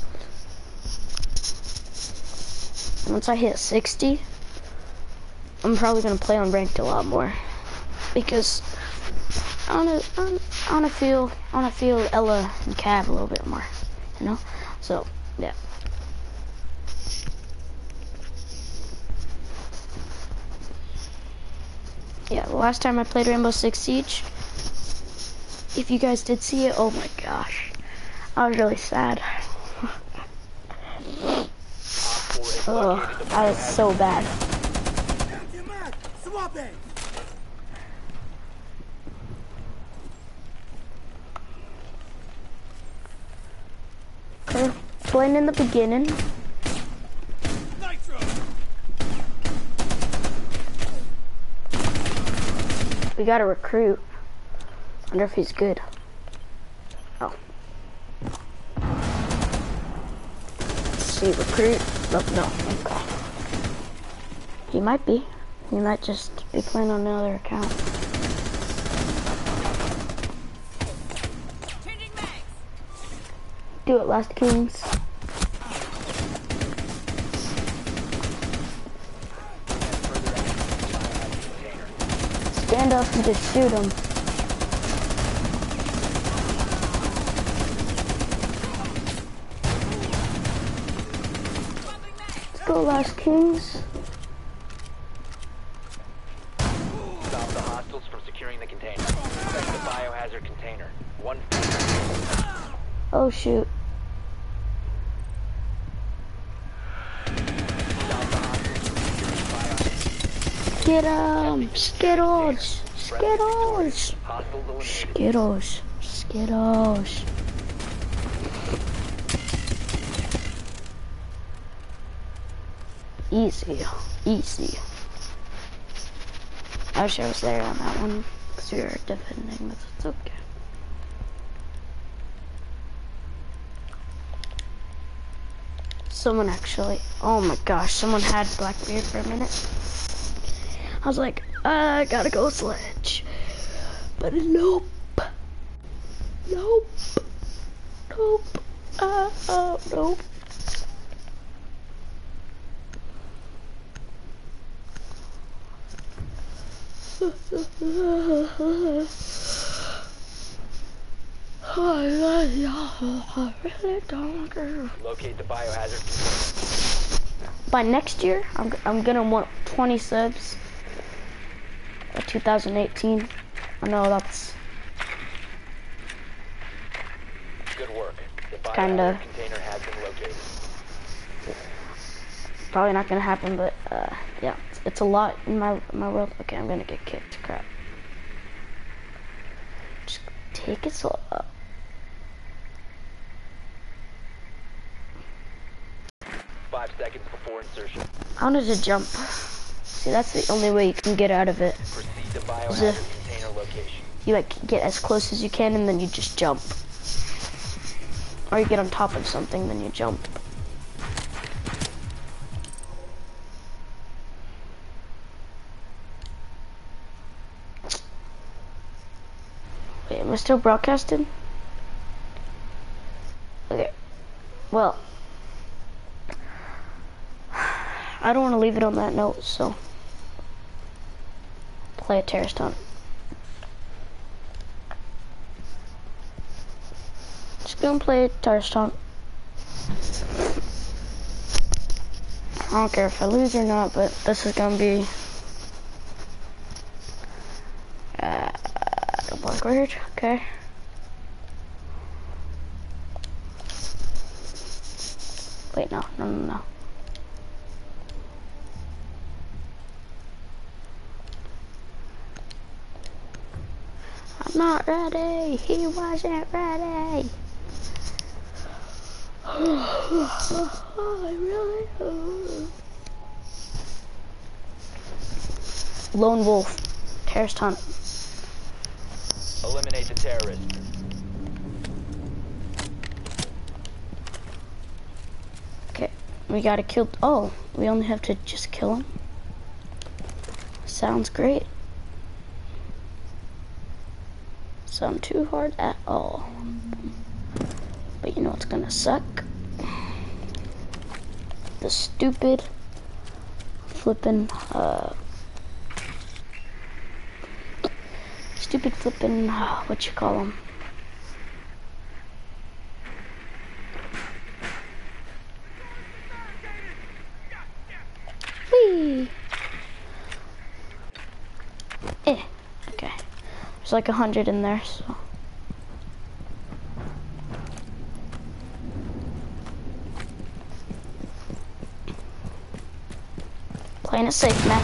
D: Once I hit sixty, I'm probably gonna play on ranked a lot more. Because I wanna, I wanna feel, I wanna feel Ella and Cav a little bit more, you know? So, yeah. Yeah, the last time I played Rainbow Six Siege, if you guys did see it, oh my gosh. I was really sad. Oh, that was so bad. Okay, playing in the beginning. We gotta recruit. Wonder if he's good. Oh. Let's see, recruit. Oh, no, okay. He might be. He might just be playing on another account. Do it, Last Kings. stand up and just shoot him. Let's go, Last Kings.
B: Stop the hostiles from securing the container. Protect the biohazard container. One.
D: Oh shoot. Get him! Skittles! Skittles! Skittles! Skittles! Easy. Easy. I wish I was there on that one, because we were defending, but it's okay. Someone actually, oh my gosh, someone had Blackbeard for a minute. I was like, I gotta go sledge. But nope. Nope. Nope. Uh, oh, nope. I really don't care.
B: Locate the biohazard.
D: By next year, I'm I'm gonna want twenty subs. Uh, two thousand eighteen. I know that's
B: Good work. The biohazard
D: kinda
B: container has been located.
D: probably not gonna happen, but uh, yeah, it's, it's a lot in my my world. Okay, I'm gonna get kicked. Crap. Just take it slow.
B: Five seconds before insertion.
D: I wanted to jump. See, that's the only way you can get out of it.
B: Proceed to
D: Is
B: biohazard
D: it-
B: container location.
D: You like get as close as you can, and then you just jump. Or you get on top of something, then you jump. Wait, am I still broadcasting? Okay. Well, I don't want to leave it on that note, so play a terrorist hunt. Just gonna play a terrorist hunt. I don't care if I lose or not, but this is gonna be uh, Blackbeard. Okay. Wait, no, no, no, no. I'm not ready. He wasn't ready. I really am. Lone Wolf. Terrorist hunt.
B: Eliminate the terrorist.
D: Okay, we gotta kill. Oh, we only have to just kill him. Sounds great. Sound too hard at all. But you know what's gonna suck? The stupid flippin' uh stupid flippin' uh, what you call them? Whee! Eh, okay. There's like a hundred in there, so. Playing it safe, man.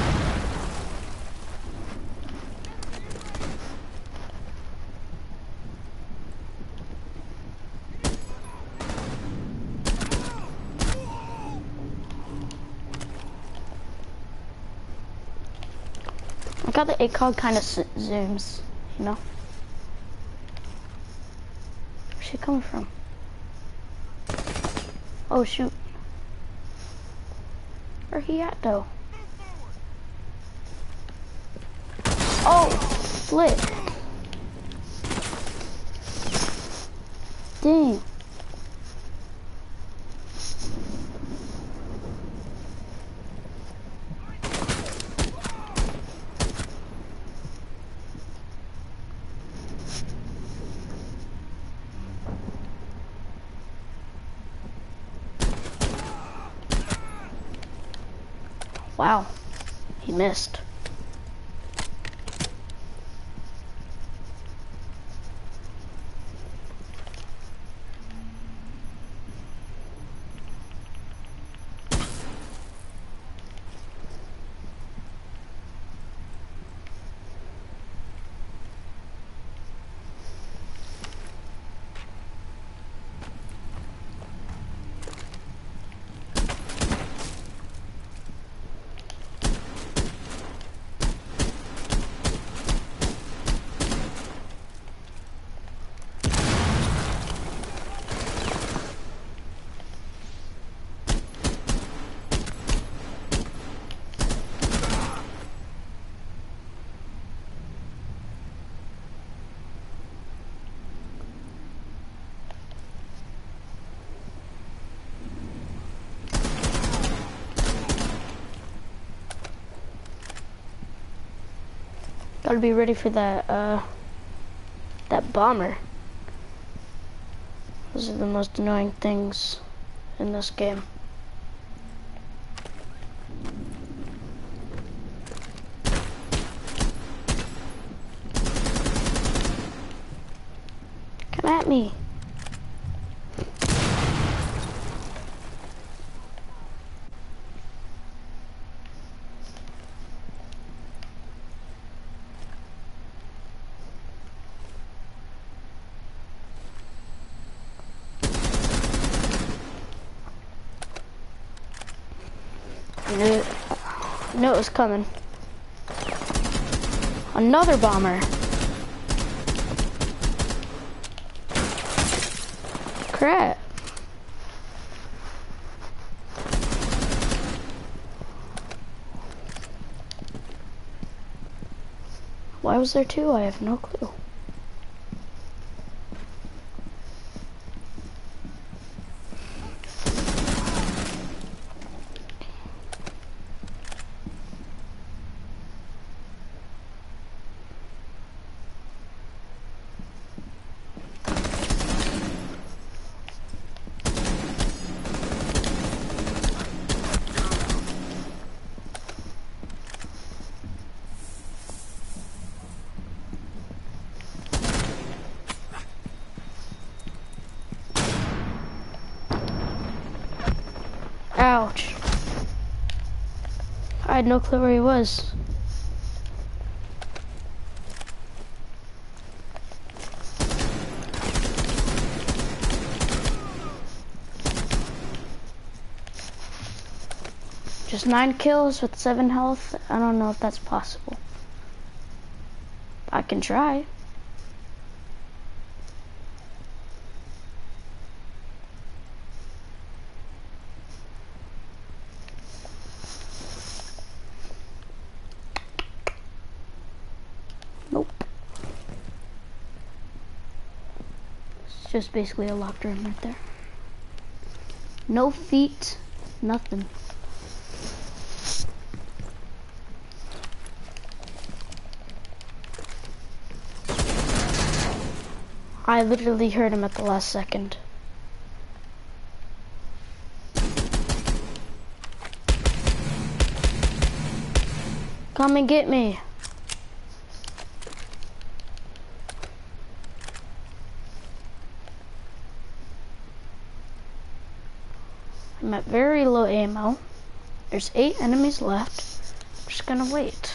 D: I got the A C O G kind of zooms, you know? Where's she coming from? Oh shoot. Where he at though? Oh, flip. Dang. Wow, he missed. Gotta be ready for that, uh, that bomber. Those are the most annoying things in this game. Come at me. I knew it, I knew it was coming. Another bomber. Crap. Why was there two? I have no clue. Ouch. I had no clue where he was. Just nine kills with seven health. I don't know if that's possible. I can try. Nope. It's just basically a locked room right there. No feet, nothing. I literally heard him at the last second. Come and get me. I'm at very low ammo. There's eight enemies left. I'm just gonna wait.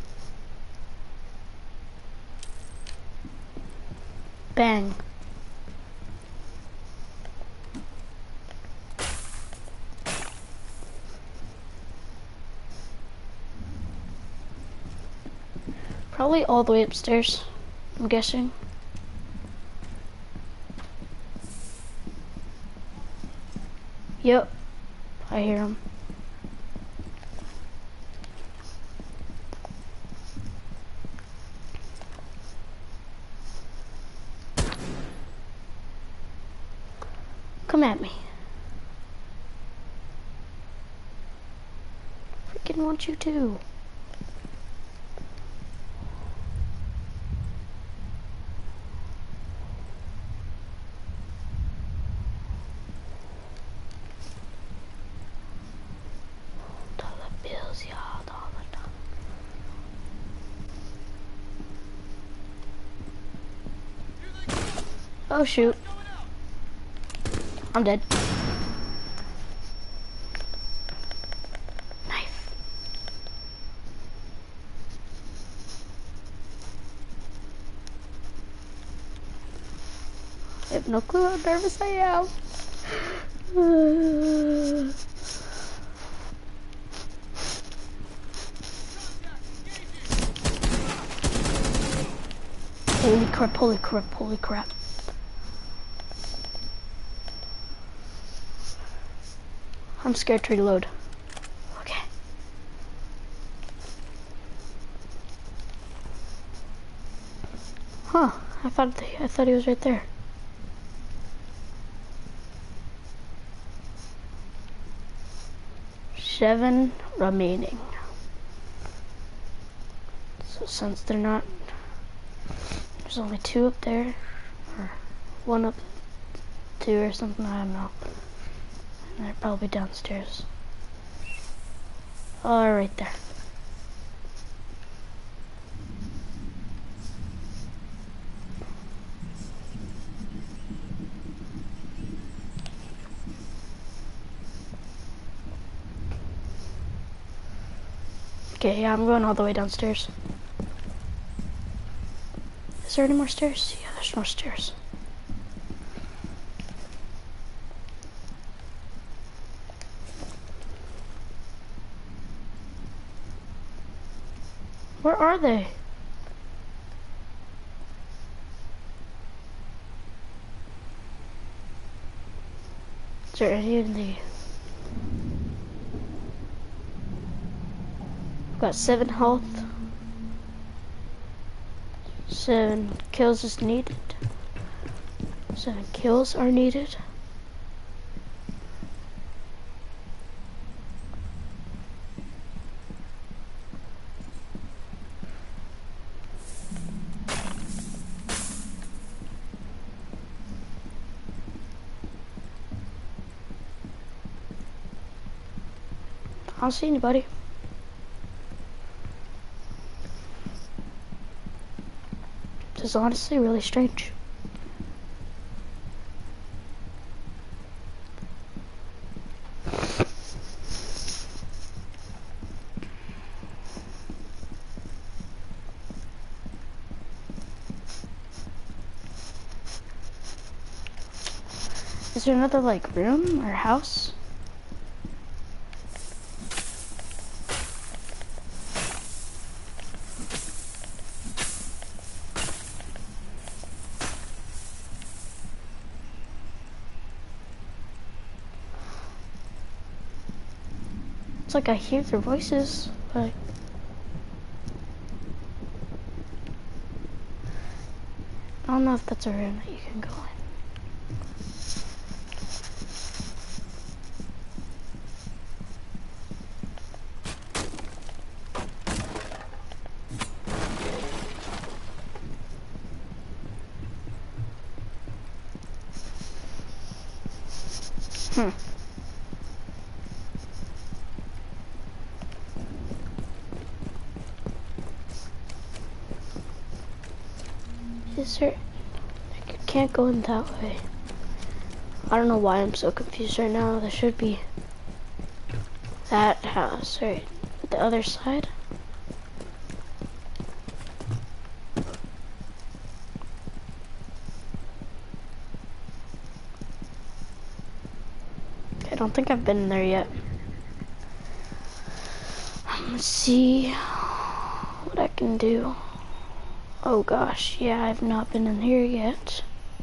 D: Bang. Probably all the way upstairs, I'm guessing. Yep, I hear him. Come at me. Freaking want you to. Dollar bills, y'all, dollar, dollar. Oh shoot. I'm dead. Knife. I have no clue how nervous I am. Holy crap, holy crap, holy crap. I'm scared to reload. Okay. Huh, I thought th I thought he was right there. Seven remaining. So since they're not, there's only two up there, or one up two or something, I don't know. And they're probably downstairs. Oh, right there. Okay, yeah, I'm going all the way downstairs. Is there any more stairs? Yeah, there's more stairs. Where are they? Is there any in the... I've got seven health. Seven kills is needed. Seven kills are needed. I don't see anybody. This is honestly really strange. Is there another like room or house? It's like I hear their voices, but I don't know if that's a room that you can go in. Hmm. Is there... I can't go in that way. I don't know why I'm so confused right now. There should be that house right at the other side. Okay, I don't think I've been there yet. Let's see what I can do. Oh gosh, yeah, I've not been in here yet.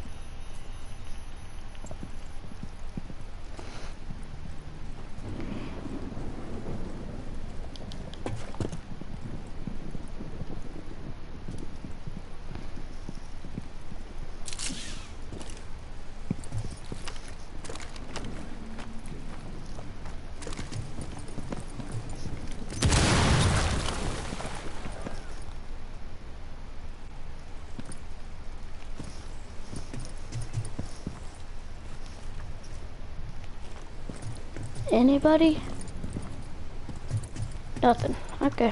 D: Anybody? Nothing. Okay.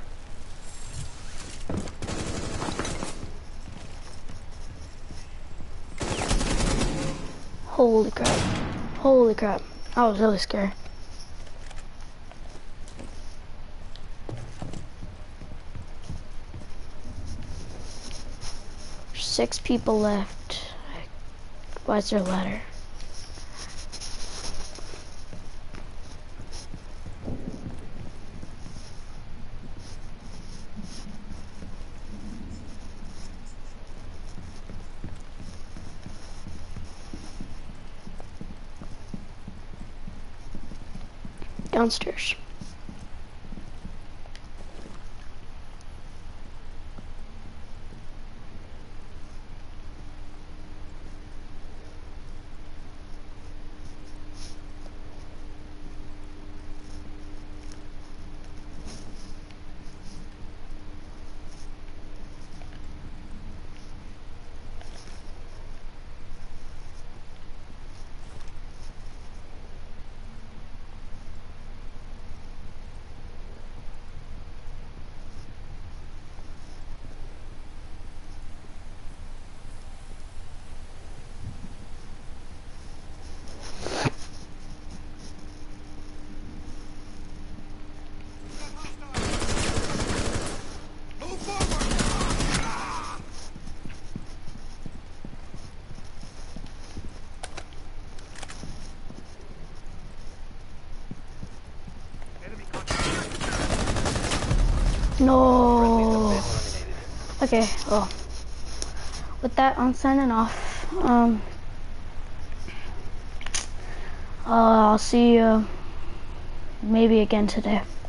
D: Holy crap. Holy crap. I was really scared. There's six people left. Why is there a ladder? Downstairs. No. Okay, well, with that, I'm signing off. Um, uh, I'll see you maybe again today.